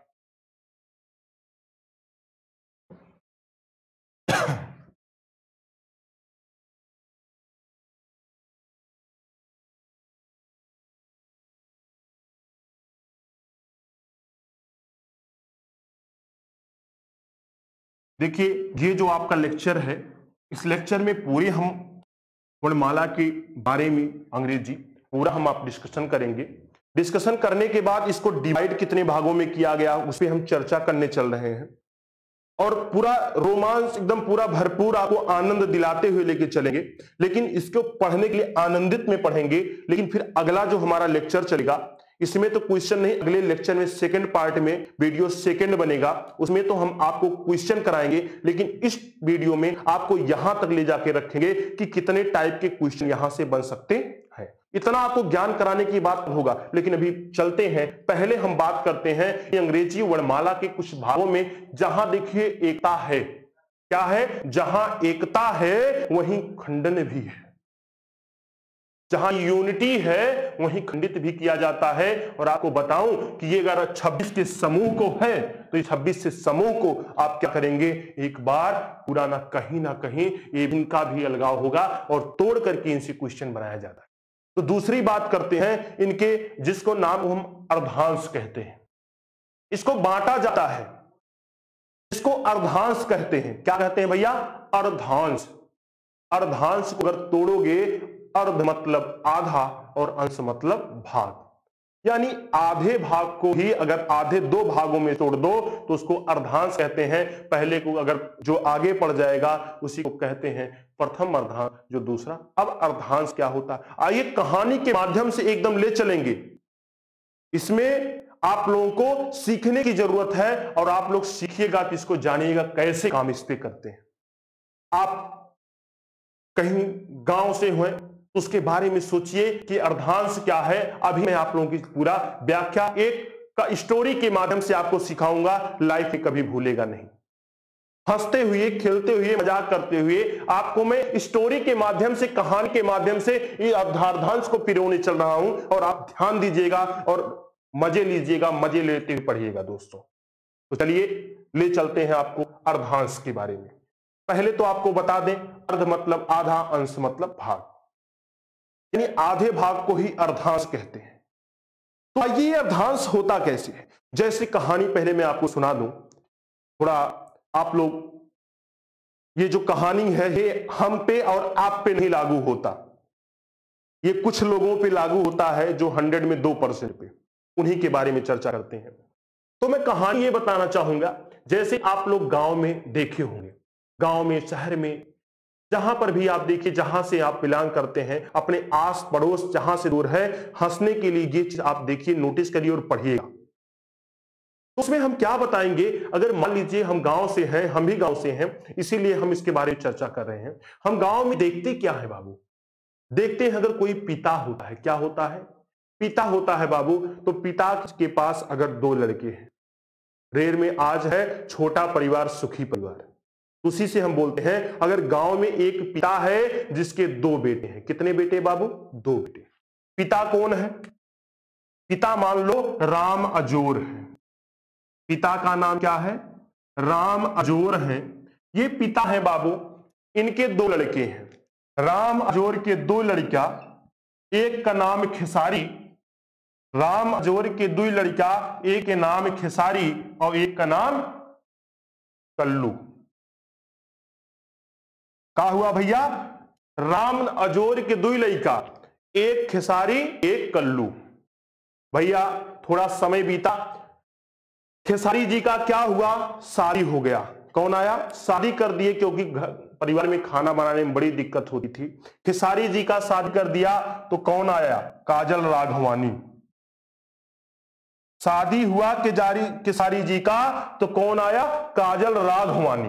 देखिए ये जो आपका लेक्चर है, इस लेक्चर में पूरे हम वर्णमाला के बारे में अंग्रेजी पूरा हम आप डिस्कशन करेंगे। डिस्कशन करने के बाद इसको डिवाइड कितने भागों में किया गया उस पर हम चर्चा करने चल रहे हैं, और पूरा रोमांस एकदम पूरा भरपूर आपको आनंद दिलाते हुए लेके चलेंगे। लेकिन इसको पढ़ने के लिए आनंदित में पढ़ेंगे, लेकिन फिर अगला जो हमारा लेक्चर चलेगा इसमें तो क्वेश्चन नहीं, अगले लेक्चर में सेकंड पार्ट में वीडियो सेकंड बनेगा, उसमें तो हम आपको क्वेश्चन कराएंगे। लेकिन इस वीडियो में आपको यहां तक ले जाके रखेंगे कि कितने टाइप के क्वेश्चन यहां से बन सकते हैं। इतना आपको ज्ञान कराने की बात होगा। लेकिन अभी चलते हैं, पहले हम बात करते हैं कि अंग्रेजी वर्णमाला के कुछ भागों में जहां देखिए एकता है, क्या है, जहां एकता है वहीं खंडन भी है, जहां यूनिटी है वहीं खंडित भी किया जाता है। और आपको बताऊं कि ये अगर छब्बीस के समूह को है तो ये छब्बीस से समूह को आप क्या करेंगे, एक बार पूरा ना कहीं ना कहीं ये इनका भी अलगाव होगा और तोड़ करके इनसे क्वेश्चन बनाया जाता है। तो दूसरी बात करते हैं इनके, जिसको नाम हम अर्धांश कहते हैं, इसको बांटा जाता है, इसको अर्धांश कहते हैं। क्या कहते हैं भैया, अर्धांश। अर्धांश को अगर तोड़ोगे, अर्ध मतलब आधा और अंश मतलब भाग, यानी आधे भाग को ही अगर आधे दो भागों में तोड़ दो तो उसको अर्धांश कहते हैं। पहले को अगर जो आगे पड़ जाएगा उसी को कहते हैं प्रथम अर्धांश, जो दूसरा। अब अर्धांश क्या होता है, आइए कहानी के माध्यम से एकदम ले चलेंगे। इसमें आप लोगों को सीखने की जरूरत है और आप लोग सीखिएगा तो इसको जानिएगा कैसे काम इस पे करते हैं। आप कहीं गांव से हुए तो उसके बारे में सोचिए कि अर्धांश क्या है। अभी मैं आप लोगों की पूरा व्याख्या एक का स्टोरी के माध्यम से आपको सिखाऊंगा, लाइफ में कभी भूलेगा नहीं। हंसते हुए, खेलते हुए, मजाक करते हुए आपको मैं स्टोरी के माध्यम से, कहानी के माध्यम से ये अर्धांश को पिरोने चल रहा हूं और आप ध्यान दीजिएगा और मजे लीजिएगा, मजे लेते हुए पढ़िएगा दोस्तों। तो चलिए ले चलते हैं आपको अर्धांश के बारे में। पहले तो आपको बता दें, अर्ध मतलब आधा, अंश मतलब भाग, यानी आधे भाग को ही अर्धांश कहते हैं। तो ये अर्धांश होता कैसे है, जैसे कहानी पहले मैं आपको सुना दूं थोड़ा। आप लोग ये जो कहानी है ये हम पे और आप पे नहीं लागू होता, ये कुछ लोगों पे लागू होता है जो हंड्रेड में दो परसेंट पे, उन्हीं के बारे में चर्चा करते हैं। तो मैं कहानी ये बताना चाहूंगा, जैसे आप लोग गांव में देखे होंगे, गांव में, शहर में, जहां पर भी आप देखिए, जहां से आप बिलोंग करते हैं, अपने आस पड़ोस जहां से दूर है, हंसने के लिए ये चीज आप देखिए, नोटिस करिए और पढ़िएगा। तो उसमें हम क्या बताएंगे, अगर मान लीजिए हम गांव से हैं, हम भी गांव से हैं, इसीलिए हम इसके बारे में चर्चा कर रहे हैं। हम गांव में देखते क्या है बाबू, देखते हैं अगर कोई पिता होता है, क्या होता है, पिता होता है बाबू, तो पिता के पास अगर दो लड़के हैं, रेर में आज है छोटा परिवार सुखी परिवार, उसी से हम बोलते हैं अगर गांव में एक पिता है जिसके दो बेटे हैं। कितने बेटे बाबू, दो बेटे। पिता कौन है, पिता मान लो राम अजोर है, पिता का नाम क्या है, राम अजोर है। ये पिता है बाबू, इनके दो लड़के हैं, राम अजोर के दो लड़का, एक का नाम खेसारी, राम अजोर के दो लड़का, एक के नाम खेसारी और एक का नाम कल्लू। क्या हुआ भैया, राम अजोर के दो लड़का, एक खेसारी एक कल्लू। भैया थोड़ा समय बीता, खेसारी जी का क्या हुआ, शादी हो गया। कौन आया, शादी कर दिए, क्योंकि परिवार में खाना बनाने में बड़ी दिक्कत होती थी। खेसारी जी का शादी कर दिया तो कौन आया, काजल राघवानी। शादी हुआ के जारी खेसारी जी का तो कौन आया, काजल राघवानी।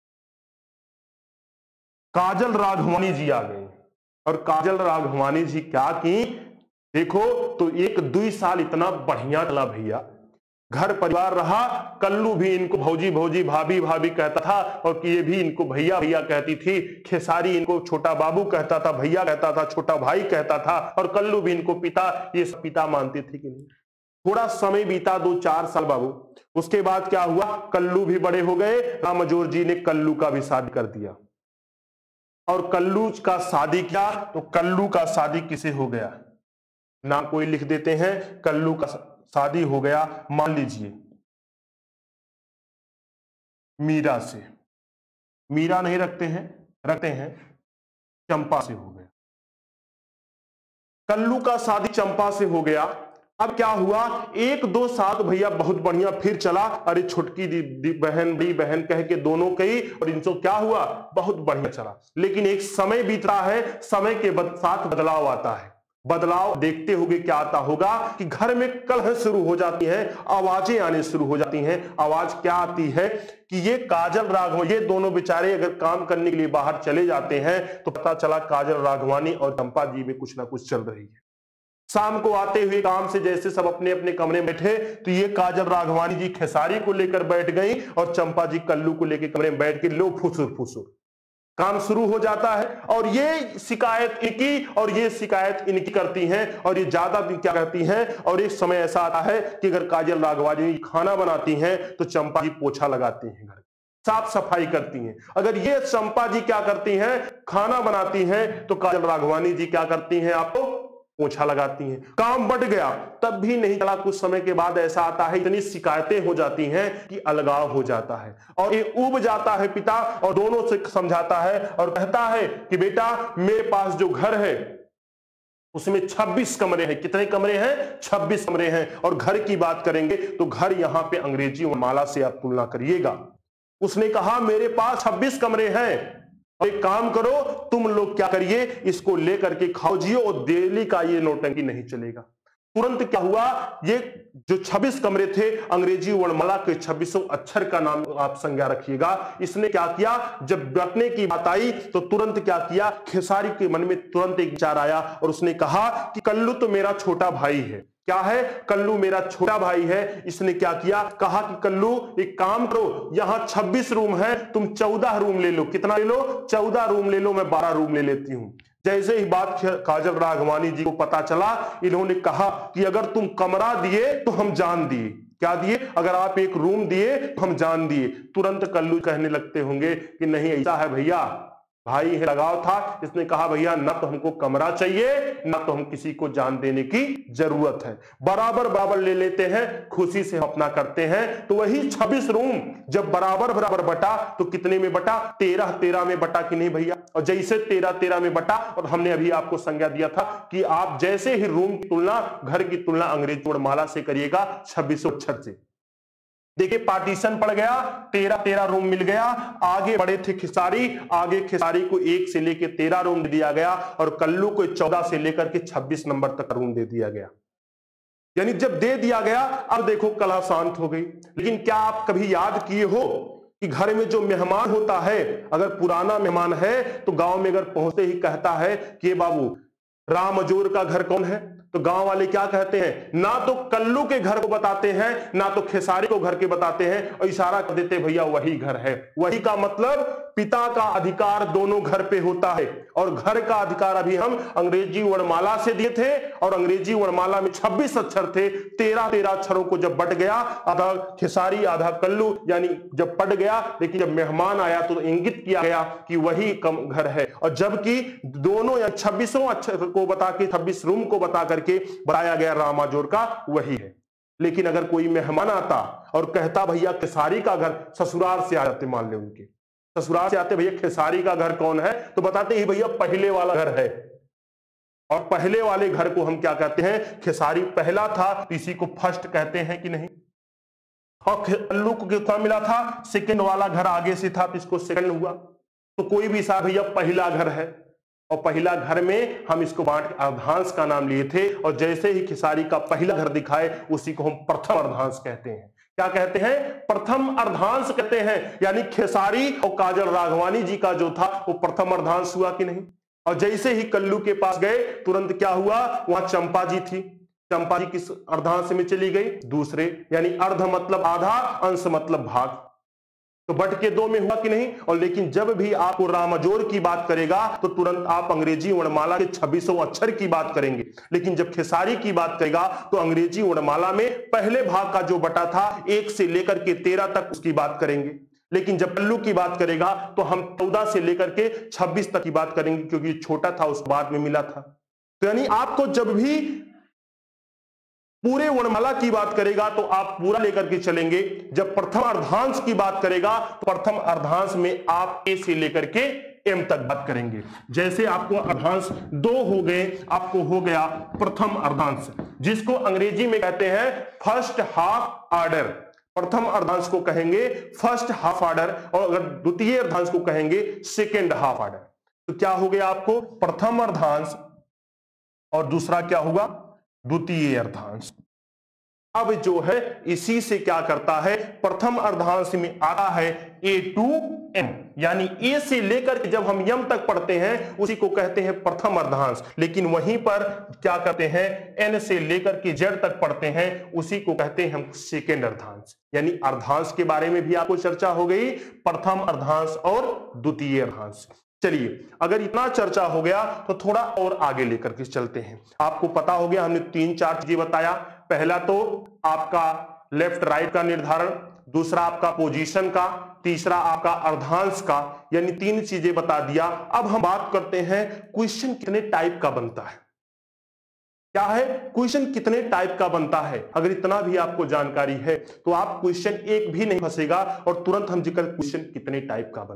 काजल राघवानी जी आ गए और काजल राघवानी जी क्या की, देखो तो एक दो साल इतना बढ़िया चला भैया, घर परिवार रहा। कल्लू भी इनको भौजी भौजी, भाभी भाभी कहता था और ये भी इनको भैया भैया कहती थी। खेसारी इनको छोटा बाबू कहता था, भैया कहता था, छोटा भाई कहता था, और कल्लू भी इनको पिता, ये सब पिता मानते थे कि नहीं। थोड़ा समय बीता, दो चार साल बाबू, उसके बाद क्या हुआ, कल्लू भी बड़े हो गए, राम अजोर जी ने कल्लू का भी शादी कर दिया। और कल्लू का शादी किया तो कल्लू का शादी किसे हो गया, नाम कोई लिख देते हैं, कल्लू का शादी हो गया मान लीजिए मीरा से। मीरा नहीं रखते हैं, रखते हैं चंपा से हो गया। कल्लू का शादी चंपा से हो गया। अब क्या हुआ, एक दो साल भैया बहुत बढ़िया फिर चला, अरे छोटकी दी, दी बहन बड़ी बहन कह के दोनों कही, और इनको क्या हुआ, बहुत बढ़िया चला। लेकिन एक समय बीतता है, समय के साथ बदलाव आता है। बदलाव देखते होंगे क्या आता होगा कि घर में कलह शुरू हो जाती है, आवाजें आने शुरू हो जाती हैं। आवाज क्या आती है कि ये काजल राघव, ये दोनों बेचारे अगर काम करने के लिए बाहर चले जाते हैं तो पता चला काजल राघवानी और चंपा जी में कुछ ना कुछ चल रही है। शाम को आते हुए काम से जैसे सब अपने अपने कमरे में बैठे तो ये काजल राघवानी जी खेसारी को लेकर बैठ गई और चंपा जी कल्लू को लेकर कमरे में बैठ के लो फुसुर फुसुर काम शुरू हो जाता है। और ये शिकायत इनकी और ये शिकायत इनकी करती हैं और ये ज्यादा भी क्या कहती हैं। और एक समय ऐसा आता है कि अगर काजल राघवानी खाना बनाती हैं तो चंपा जी पोछा लगाती हैं, घर साफ सफाई करती हैं। अगर ये चंपा जी क्या करती हैं, खाना बनाती हैं, तो काजल राघवानी जी क्या करती हैं, आपको पोछा लगाती हैं। काम बढ़ गया, तब भी नहीं चला। कुछ समय के बाद ऐसा आता है, इतनी शिकायतें हो जाती हैं कि अलगाव हो जाता है और ये उब जाता है पिता और दोनों से समझाता है और कहता है कि बेटा मेरे पास जो घर है उसमें छब्बीस कमरे हैं। कितने कमरे हैं? छब्बीस कमरे हैं। और घर की बात करेंगे तो घर यहां पे अंग्रेजी वर्णमाला से आप तुलना करिएगा। उसने कहा मेरे पास छब्बीस कमरे हैं और एक काम करो, तुम लोग क्या करिए, इसको लेकर के खाओ जियो, और दिल्ली का ये नौटंकी नहीं चलेगा। तुरंत क्या हुआ, ये जो छब्बीस कमरे थे, अंग्रेजी वर्णमाला के छब्बीसों अक्षर का नाम आप संज्ञा रखिएगा। इसने क्या किया, जब बंटने की बात आई तो तुरंत क्या किया, खेसारी के मन में तुरंत एक विचार आया और उसने कहा कि कल्लू तो मेरा छोटा भाई है। क्या है? कल्लू मेरा छोटा भाई है। इसने क्या किया, कहा कि कल्लू एक काम करो, यहां छब्बीस रूम है, तुम चौदह रूम ले लो। कितना ले लो? चौदह रूम ले लो, मैं बारह रूम ले लेती हूं। जैसे ही बात काजल राघवानी जी को पता चला, इन्होंने कहा कि अगर तुम कमरा दिए तो हम जान दिए। क्या दिए? अगर आप एक रूम दिए तो हम जान दिए। तुरंत कल्लू कहने लगते होंगे कि नहीं ऐसा है भैया, भाई है, लगाव था। इसने कहा भैया ना तो हमको कमरा चाहिए, ना तो हम किसी को जान देने की जरूरत है, बराबर बराबर ले लेते हैं, खुशी से अपना करते हैं। तो वही छब्बीस रूम जब बराबर बराबर बटा तो कितने में बटा? तेरह तेरह में बटा कि नहीं भैया? और जैसे तेरह तेरह में बटा, और हमने अभी आपको संज्ञा दिया था कि आप जैसे ही रूम की तुलना, घर की तुलना अंग्रेजी वर्णमाला से करिएगा छब्बीसों अक्षर से। देखिए पार्टीशन पड़ गया, तेरह तेरह रूम मिल गया। आगे बड़े थे खेसारी, आगे खेसारी को एक से लेकर तेरह रूम दे दिया गया और कल्लू को चौदह से लेकर के छब्बीस नंबर तक रूम दे दिया गया। यानी जब दे दिया गया, अब देखो कला शांत हो गई। लेकिन क्या आप कभी याद किए हो कि घर में जो मेहमान होता है, अगर पुराना मेहमान है तो गांव में अगर पहुंचते ही कहता है कि बाबू रामजोर का घर कौन है, तो गांव वाले क्या कहते हैं? ना तो कल्लू के घर को बताते हैं, ना तो खेसारी को घर के बताते हैं, और इशारा कर देते भैया वही घर है। वही का मतलब पिता का अधिकार दोनों घर पे होता है, और घर का अधिकार अभी हम अंग्रेजी वर्णमाला से दिए थे, और अंग्रेजी वर्णमाला में छब्बीस अक्षर थे। तेरह तेरह अक्षरों को जब बट गया, आधा खेसारी आधा कल्लू, यानी जब पट गया, लेकिन जब मेहमान आया तो इंगित किया गया कि वही कम घर है। और जबकि दोनों या छब्बीसों अक्षर को बता के, छब्बीस रूम को बता करके बताया गया रामाजोर का वही है। लेकिन अगर कोई मेहमान आता और कहता भैया खेसारी का घर, ससुराल से आ जाते, मान ले उनके ससुराल से आते, भैया खेसारी का घर कौन है, तो बताते ही भैया पहले वाला घर है। और पहले वाले घर को हम क्या कहते हैं? खेसारी पहला था तो इसी को फर्स्ट कहते हैं कि नहीं। और कल्लू को कितना मिला था? सेकंड वाला घर आगे से था तो इसको सेकंड हुआ। तो कोई भी सा भैया पहला घर है, और पहला घर में हम इसको बांट अर्धांश का नाम लिए थे, और जैसे ही खेसारी का पहला घर दिखाए उसी को हम प्रथम अर्धांश कहते हैं। क्या कहते हैं? प्रथम अर्धांश कहते हैं। यानी खेसारी और काजल राघवानी जी का जो था वो प्रथम अर्धांश हुआ कि नहीं। और जैसे ही कल्लू के पास गए, तुरंत क्या हुआ, वहां चंपा जी थी। चंपा जी किस अर्धांश में चली गई? दूसरे। यानी अर्ध मतलब आधा, अंश मतलब भाग, तो बट के दो में हुआ कि नहीं। और लेकिन जब भी आपको रामजोर की बात करेगा तो तुरंत आप अंग्रेजी वर्णमाला के छब्बीसों अक्षर की बात करेंगे। लेकिन जब खेसारी की बात करेगा तो अंग्रेजी वर्णमाला में पहले भाग का जो बटा था एक से लेकर के तेरह तक उसकी बात करेंगे। लेकिन जब कल्लू की बात करेगा तो हम चौदह से लेकर के छब्बीस तक की बात करेंगे, क्योंकि छोटा था उस बाद में मिला था। तो यानी आपको जब भी पूरे वर्णमाला की बात करेगा तो आप पूरा लेकर के चलेंगे। जब प्रथम अर्धांश की बात करेगा तो प्रथम अर्धांश में आप ए से लेकर के एम तक बात करेंगे। जैसे आपको अर्धांश दो हो गए, आपको हो गया प्रथम अर्धांश, जिसको अंग्रेजी में कहते हैं फर्स्ट हाफ ऑर्डर। प्रथम अर्धांश को कहेंगे फर्स्ट हाफ ऑर्डर, और अगर द्वितीय अर्धांश को कहेंगे सेकेंड हाफ ऑर्डर। तो क्या हो गया आपको? प्रथम अर्धांश, और दूसरा क्या हुआ? द्वितीय अर्धांश। अब जो है इसी से क्या करता है, प्रथम अर्धांश में आता है ए टू एम, यानी ए से लेकर के जब हम यम तक पढ़ते हैं उसी को कहते हैं प्रथम अर्धांश। लेकिन वहीं पर क्या करते हैं, एन से लेकर के जेड तक पढ़ते हैं, उसी को कहते हैं हम सेकेंड अर्धांश। यानी अर्धांश के बारे में भी आपको चर्चा हो गई, प्रथम अर्धांश और द्वितीय अर्धांश। चलिए, अगर इतना चर्चा हो गया तो थोड़ा और आगे लेकर के चलते हैं। आपको पता हो गया, हमने तीन चार चीजें बताया। पहला तो आपका लेफ्ट राइट का निर्धारण, दूसरा आपका पोजीशन का, तीसरा आपका अर्धांश का, यानी तीन चीजें बता दिया। अब हम बात करते हैं क्वेश्चन कितने टाइप का बनता है। क्या है? क्वेश्चन कितने टाइप का बनता है। अगर इतना भी आपको जानकारी है तो आप क्वेश्चन एक भी नहीं फंसेगा, और तुरंत हम जिक्र क्वेश्चन कितने टाइप का बनता है।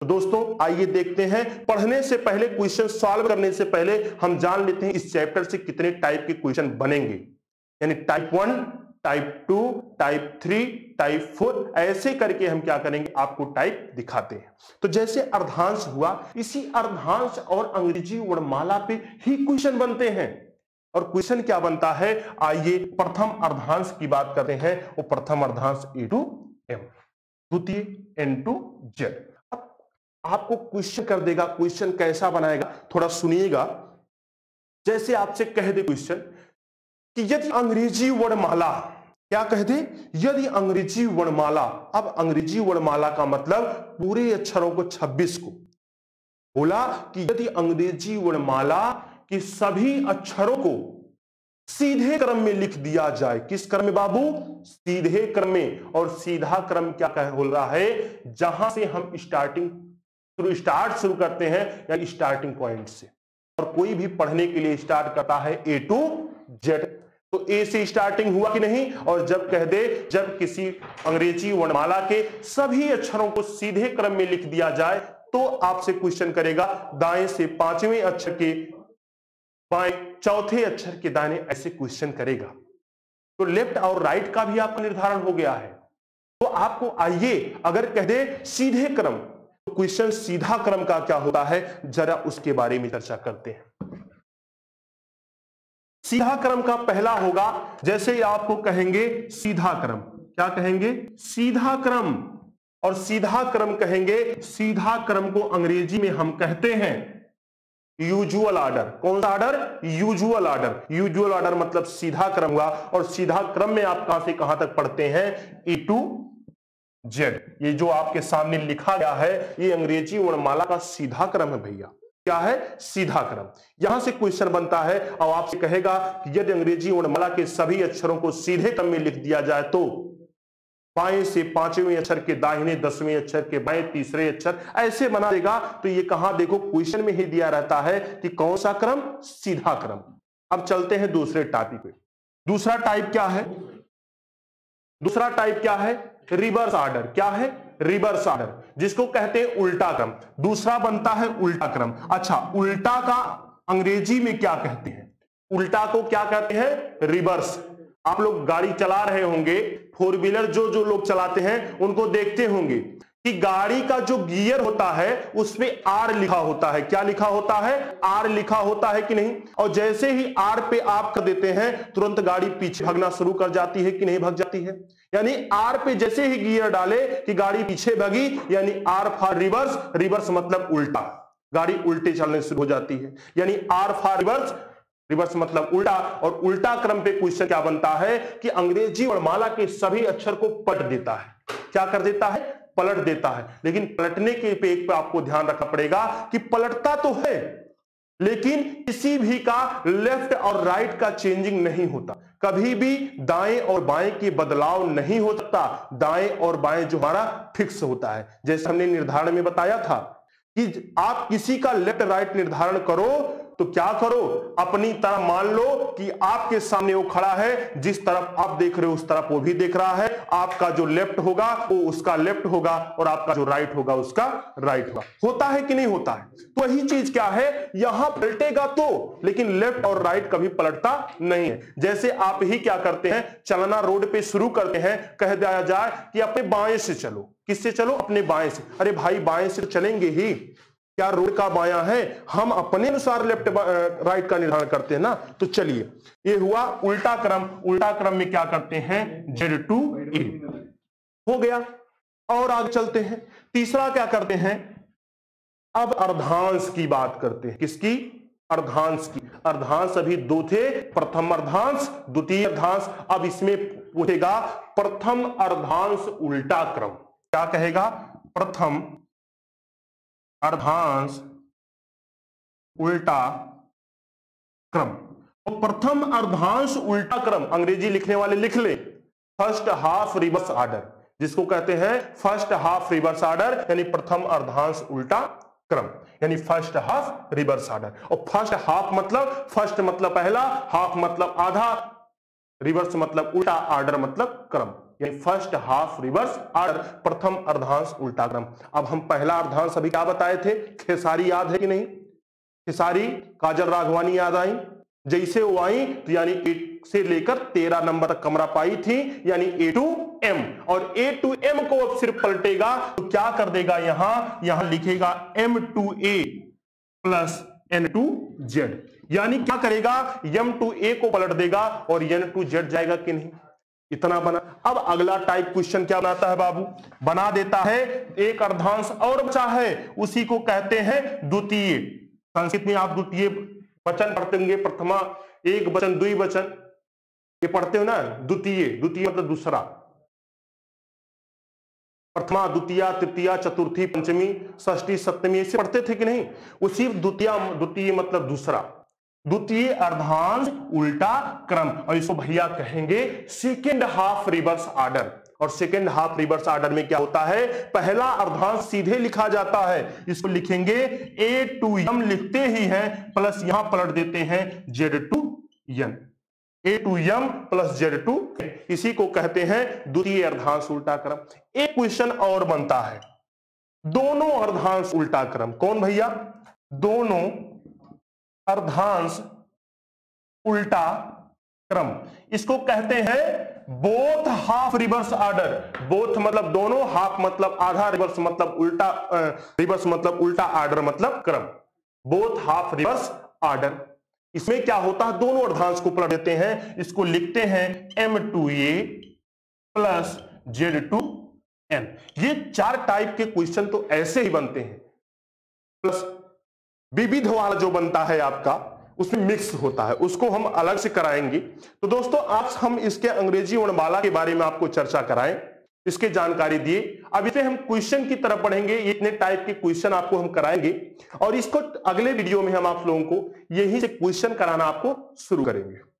तो दोस्तों आइए देखते हैं। पढ़ने से पहले, क्वेश्चन सॉल्व करने से पहले हम जान लेते हैं इस चैप्टर से कितने टाइप के क्वेश्चन बनेंगे, यानी type one, type two, type three, type four, ऐसे करके हम क्या करेंगे, आपको टाइप दिखाते हैं। तो जैसे अर्धांश हुआ, इसी अर्धांश और अंग्रेजी वर्णमाला पे ही क्वेश्चन बनते हैं। और क्वेश्चन क्या बनता है, आइए प्रथम अर्धांश की बात करते हैं। वो प्रथम अर्धांश ए टू एम, द्वितीय एन टू जेड। अब आपको क्वेश्चन कर देगा, क्वेश्चन कैसा बनाएगा थोड़ा सुनिएगा। जैसे आपसे कह दे क्वेश्चन कि यदि अंग्रेजी वर्णमाला, क्या कह दे, यदि अंग्रेजी वर्णमाला, अब अंग्रेजी वर्णमाला का मतलब पूरे अक्षरों को छब्बीस को बोला कि यदि अंग्रेजी वर्णमाला कि सभी अक्षरों को सीधे क्रम में लिख दिया जाए। किस क्रम में बाबू, सीधे क्रम में। और सीधा क्रम क्या कह बोल रहा है, जहां से हम स्टार्टिंग शुरू स्टार्ट शुरू करते हैं, यानी स्टार्टिंग पॉइंट से। और कोई भी पढ़ने के लिए स्टार्ट करता है ए टू जेड, तो ए से स्टार्टिंग हुआ कि नहीं। और जब कह दे, जब किसी अंग्रेजी वर्णमाला के सभी अक्षरों को सीधे क्रम में लिख दिया जाए, तो आपसे क्वेश्चन करेगा दाएं से पांचवें अक्षर के बाएं चौथे अक्षर के दाने, ऐसे क्वेश्चन करेगा। तो लेफ्ट और राइट का भी आपका निर्धारण हो गया है। तो आपको आइए, अगर कह दे सीधे क्रम, तो क्वेश्चन सीधा क्रम का क्या होता है, जरा उसके बारे में चर्चा करते हैं। सीधा क्रम का पहला होगा, जैसे आपको कहेंगे सीधा क्रम, क्या कहेंगे, सीधा क्रम। और सीधा क्रम कहेंगे, सीधा क्रम को अंग्रेजी में हम कहते हैं यूजुअल ऑर्डर। कौन सा order, usual order. Usual order मतलब सीधा क्रम हुआ। और सीधा क्रम में आप कहां से कहां तक पढ़ते हैं, ए टू जेड। ये जो आपके सामने लिखा गया है, ये अंग्रेजी वर्णमाला का सीधा क्रम है भैया। क्या है, सीधा क्रम। यहां से क्वेश्चन बनता है और आपसे कहेगा कि यदि अंग्रेजी वर्णमाला के सभी अक्षरों को सीधे क्रम में लिख दिया जाए, तो बाएं से पांचवें अक्षर के दाहिने दसवें अक्षर के बाएं तीसरे अक्षर, ऐसे बना देगा। तो ये कहां देखो, क्वेश्चन में ही दिया रहता है कि कौन सा क्रम, सीधा क्रम। अब चलते हैं दूसरे टॉपिक पे। दूसरा टाइप क्या है, दूसरा टाइप क्या है, रिवर्स ऑर्डर। क्या है, रिवर्स ऑर्डर, जिसको कहते हैं उल्टा क्रम। दूसरा बनता है उल्टा क्रम। अच्छा, उल्टा का अंग्रेजी में क्या कहते हैं, उल्टा को क्या कहते हैं, रिवर्स। आप लोग गाड़ी चला रहे होंगे, फोर व्हीलर जो जो लोग चलाते हैं उनको देखते होंगे कि गाड़ी का जो गियर होता है उसमें आर लिखा होता है। क्या लिखा होता है, आर लिखा होता है कि नहीं। और जैसे ही आर पे आप कर देते हैं, तुरंत गाड़ी पीछे भागना शुरू कर जाती है कि नहीं भाग जाती है। यानी आर पे जैसे ही गियर डाले कि गाड़ी पीछे भागी, यानी आर फॉर रिवर्स। रिवर्स मतलब उल्टा, गाड़ी उल्टे चलने शुरू हो जाती है, यानी आर फॉर रिवर्स। रिवर्स मतलब उल्टा। और उल्टा क्रम पे क्वेश्चन क्या बनता है कि अंग्रेजी वर्णमाला के सभी अक्षर को पलट देता है। क्या कर देता है, पलट देता है। लेकिन पलटने के पे एक पे आपको ध्यान रखना पड़ेगा कि पलटता तो है, लेकिन किसी भी का लेफ्ट और राइट का चेंजिंग नहीं होता। कभी भी दाएं और बाएं के बदलाव नहीं हो सकता। दाएं और बाएं जो हमारा फिक्स होता है। जैसे हमने निर्धारण में बताया था कि आप किसी का लेफ्ट राइट निर्धारण करो तो क्या करो, अपनी तरफ मान लो कि आपके सामने वो खड़ा है, जिस तरफ आप देख रहे हो उस तरफ वो भी देख रहा है। आपका जो लेफ्ट होगा वो उसका लेफ्ट होगा और आपका जो राइट होगा उसका राइट होगा। होता है कि नहीं होता है। तो वही चीज क्या है, यहां पलटेगा तो, लेकिन लेफ्ट और राइट कभी पलटता नहीं है। जैसे आप ही क्या करते हैं, चलना रोड पे शुरू करते हैं, कह दिया जाए कि अपने बाएं से चलो। किससे चलो, अपने बाएं से। अरे भाई बाएं से चलेंगे ही, क्या रोड का बायां है, हम अपने अनुसार लेफ्ट राइट का निर्धारण करते हैं ना। तो चलिए, ये हुआ उल्टा क्रम। उल्टा क्रम में क्या करते हैं, जेड टू ए हो गया। और आगे चलते हैं, तीसरा क्या करते हैं, अब अर्धांश की बात करते हैं। किसकी, अर्धांश की। अर्धांश अभी दो थे, प्रथम अर्धांश, द्वितीय अर्धांश। अब इसमें पूछेगा प्रथम अर्धांश उल्टा क्रम। क्या कहेगा, प्रथम अर्धांश उल्टा क्रम। तो प्रथम अर्धांश उल्टा क्रम अंग्रेजी लिखने वाले लिख ले, फर्स्ट हाफ रिवर्स ऑर्डर, जिसको कहते हैं फर्स्ट हाफ रिवर्स ऑर्डर, यानी प्रथम अर्धांश उल्टा क्रम, यानी फर्स्ट हाफ रिवर्स ऑर्डर। और फर्स्ट हाफ मतलब, फर्स्ट मतलब पहला, हाफ मतलब आधा, रिवर्स मतलब उल्टा, ऑर्डर मतलब क्रम। यानी फर्स्ट हाफ रिवर्स ऑर्डर, प्रथम अर्धांश उल्टा क्रम। अब हम पहला अर्धांश अभी क्या बताए थे, खेसारी याद है कि नहीं, खेसारी काजल राघवानी याद आई, जैसे वो आई तो यानी एक से लेकर तेरह नंबर तक कमरा पाई थी, यानी ए टू एम, और ए टू एम को अब सिर्फ पलटेगा तो क्या कर देगा, यहां यहां लिखेगा M to A plus N to Z, यानी क्या करेगा, एम टू ए को पलट देगा और एन टू जेड जाएगा कि नहीं, इतना बना। अब अगला टाइप क्वेश्चन क्या बनाता है बाबू, बना देता है एक अर्धांश और बचा है, उसी को कहते हैं द्वितीय। संस्कृत में आप द्वितीय वचन पढ़ते होंगे, प्रथमा एक वचन, द्वि वचन, ये पढ़ते हो ना, द्वितीय, द्वितीय मतलब दूसरा, प्रथमा द्वितीय तृतीया चतुर्थी पंचमी षष्ठी सप्तमी ऐसे पढ़ते थे कि नहीं, उसी द्वितीय, द्वितीय मतलब दूसरा, द्वितीय अर्धांश उल्टा क्रम, और इसको भैया कहेंगे सेकेंड हाफ रिवर्स ऑर्डर। और सेकेंड हाफ रिवर्स ऑर्डर में क्या होता है, पहला अर्धांश सीधे लिखा जाता है, इसको लिखेंगे ए टू एम लिखते ही हैं, प्लस यहां पलट देते हैं Z to N, A to M plus Z to, इसी को कहते हैं द्वितीय अर्धांश उल्टा क्रम। एक क्वेश्चन और बनता है, दोनों अर्धांश उल्टा क्रम, कौन भैया, दोनों अर्धांश उल्टा क्रम, इसको कहते हैं both half reverse order. Both मतलब दोनों, हाफ मतलब आधा, रिवर्स मतलब उल्टा, रिवर्स मतलब उल्टा, ऑर्डर मतलब क्रम, बोथ हाफ रिवर्स ऑर्डर। इसमें क्या होता है, दोनों अर्धांश को पलट देते हैं, इसको लिखते हैं M to A plus Z to N. ये चार टाइप के क्वेश्चन तो ऐसे ही बनते हैं, प्लस विविध वाला जो बनता है आपका उसमें मिक्स होता है, उसको हम अलग से कराएंगे। तो दोस्तों आज हम इसके अंग्रेजी वर्णमाला के बारे में आपको चर्चा कराएं, इसके जानकारी दिए। अब इसे हम क्वेश्चन की तरफ बढ़ेंगे, इतने टाइप के क्वेश्चन आपको हम कराएंगे, और इसको अगले वीडियो में हम आप लोगों को यहीं से क्वेश्चन कराना आपको शुरू करेंगे।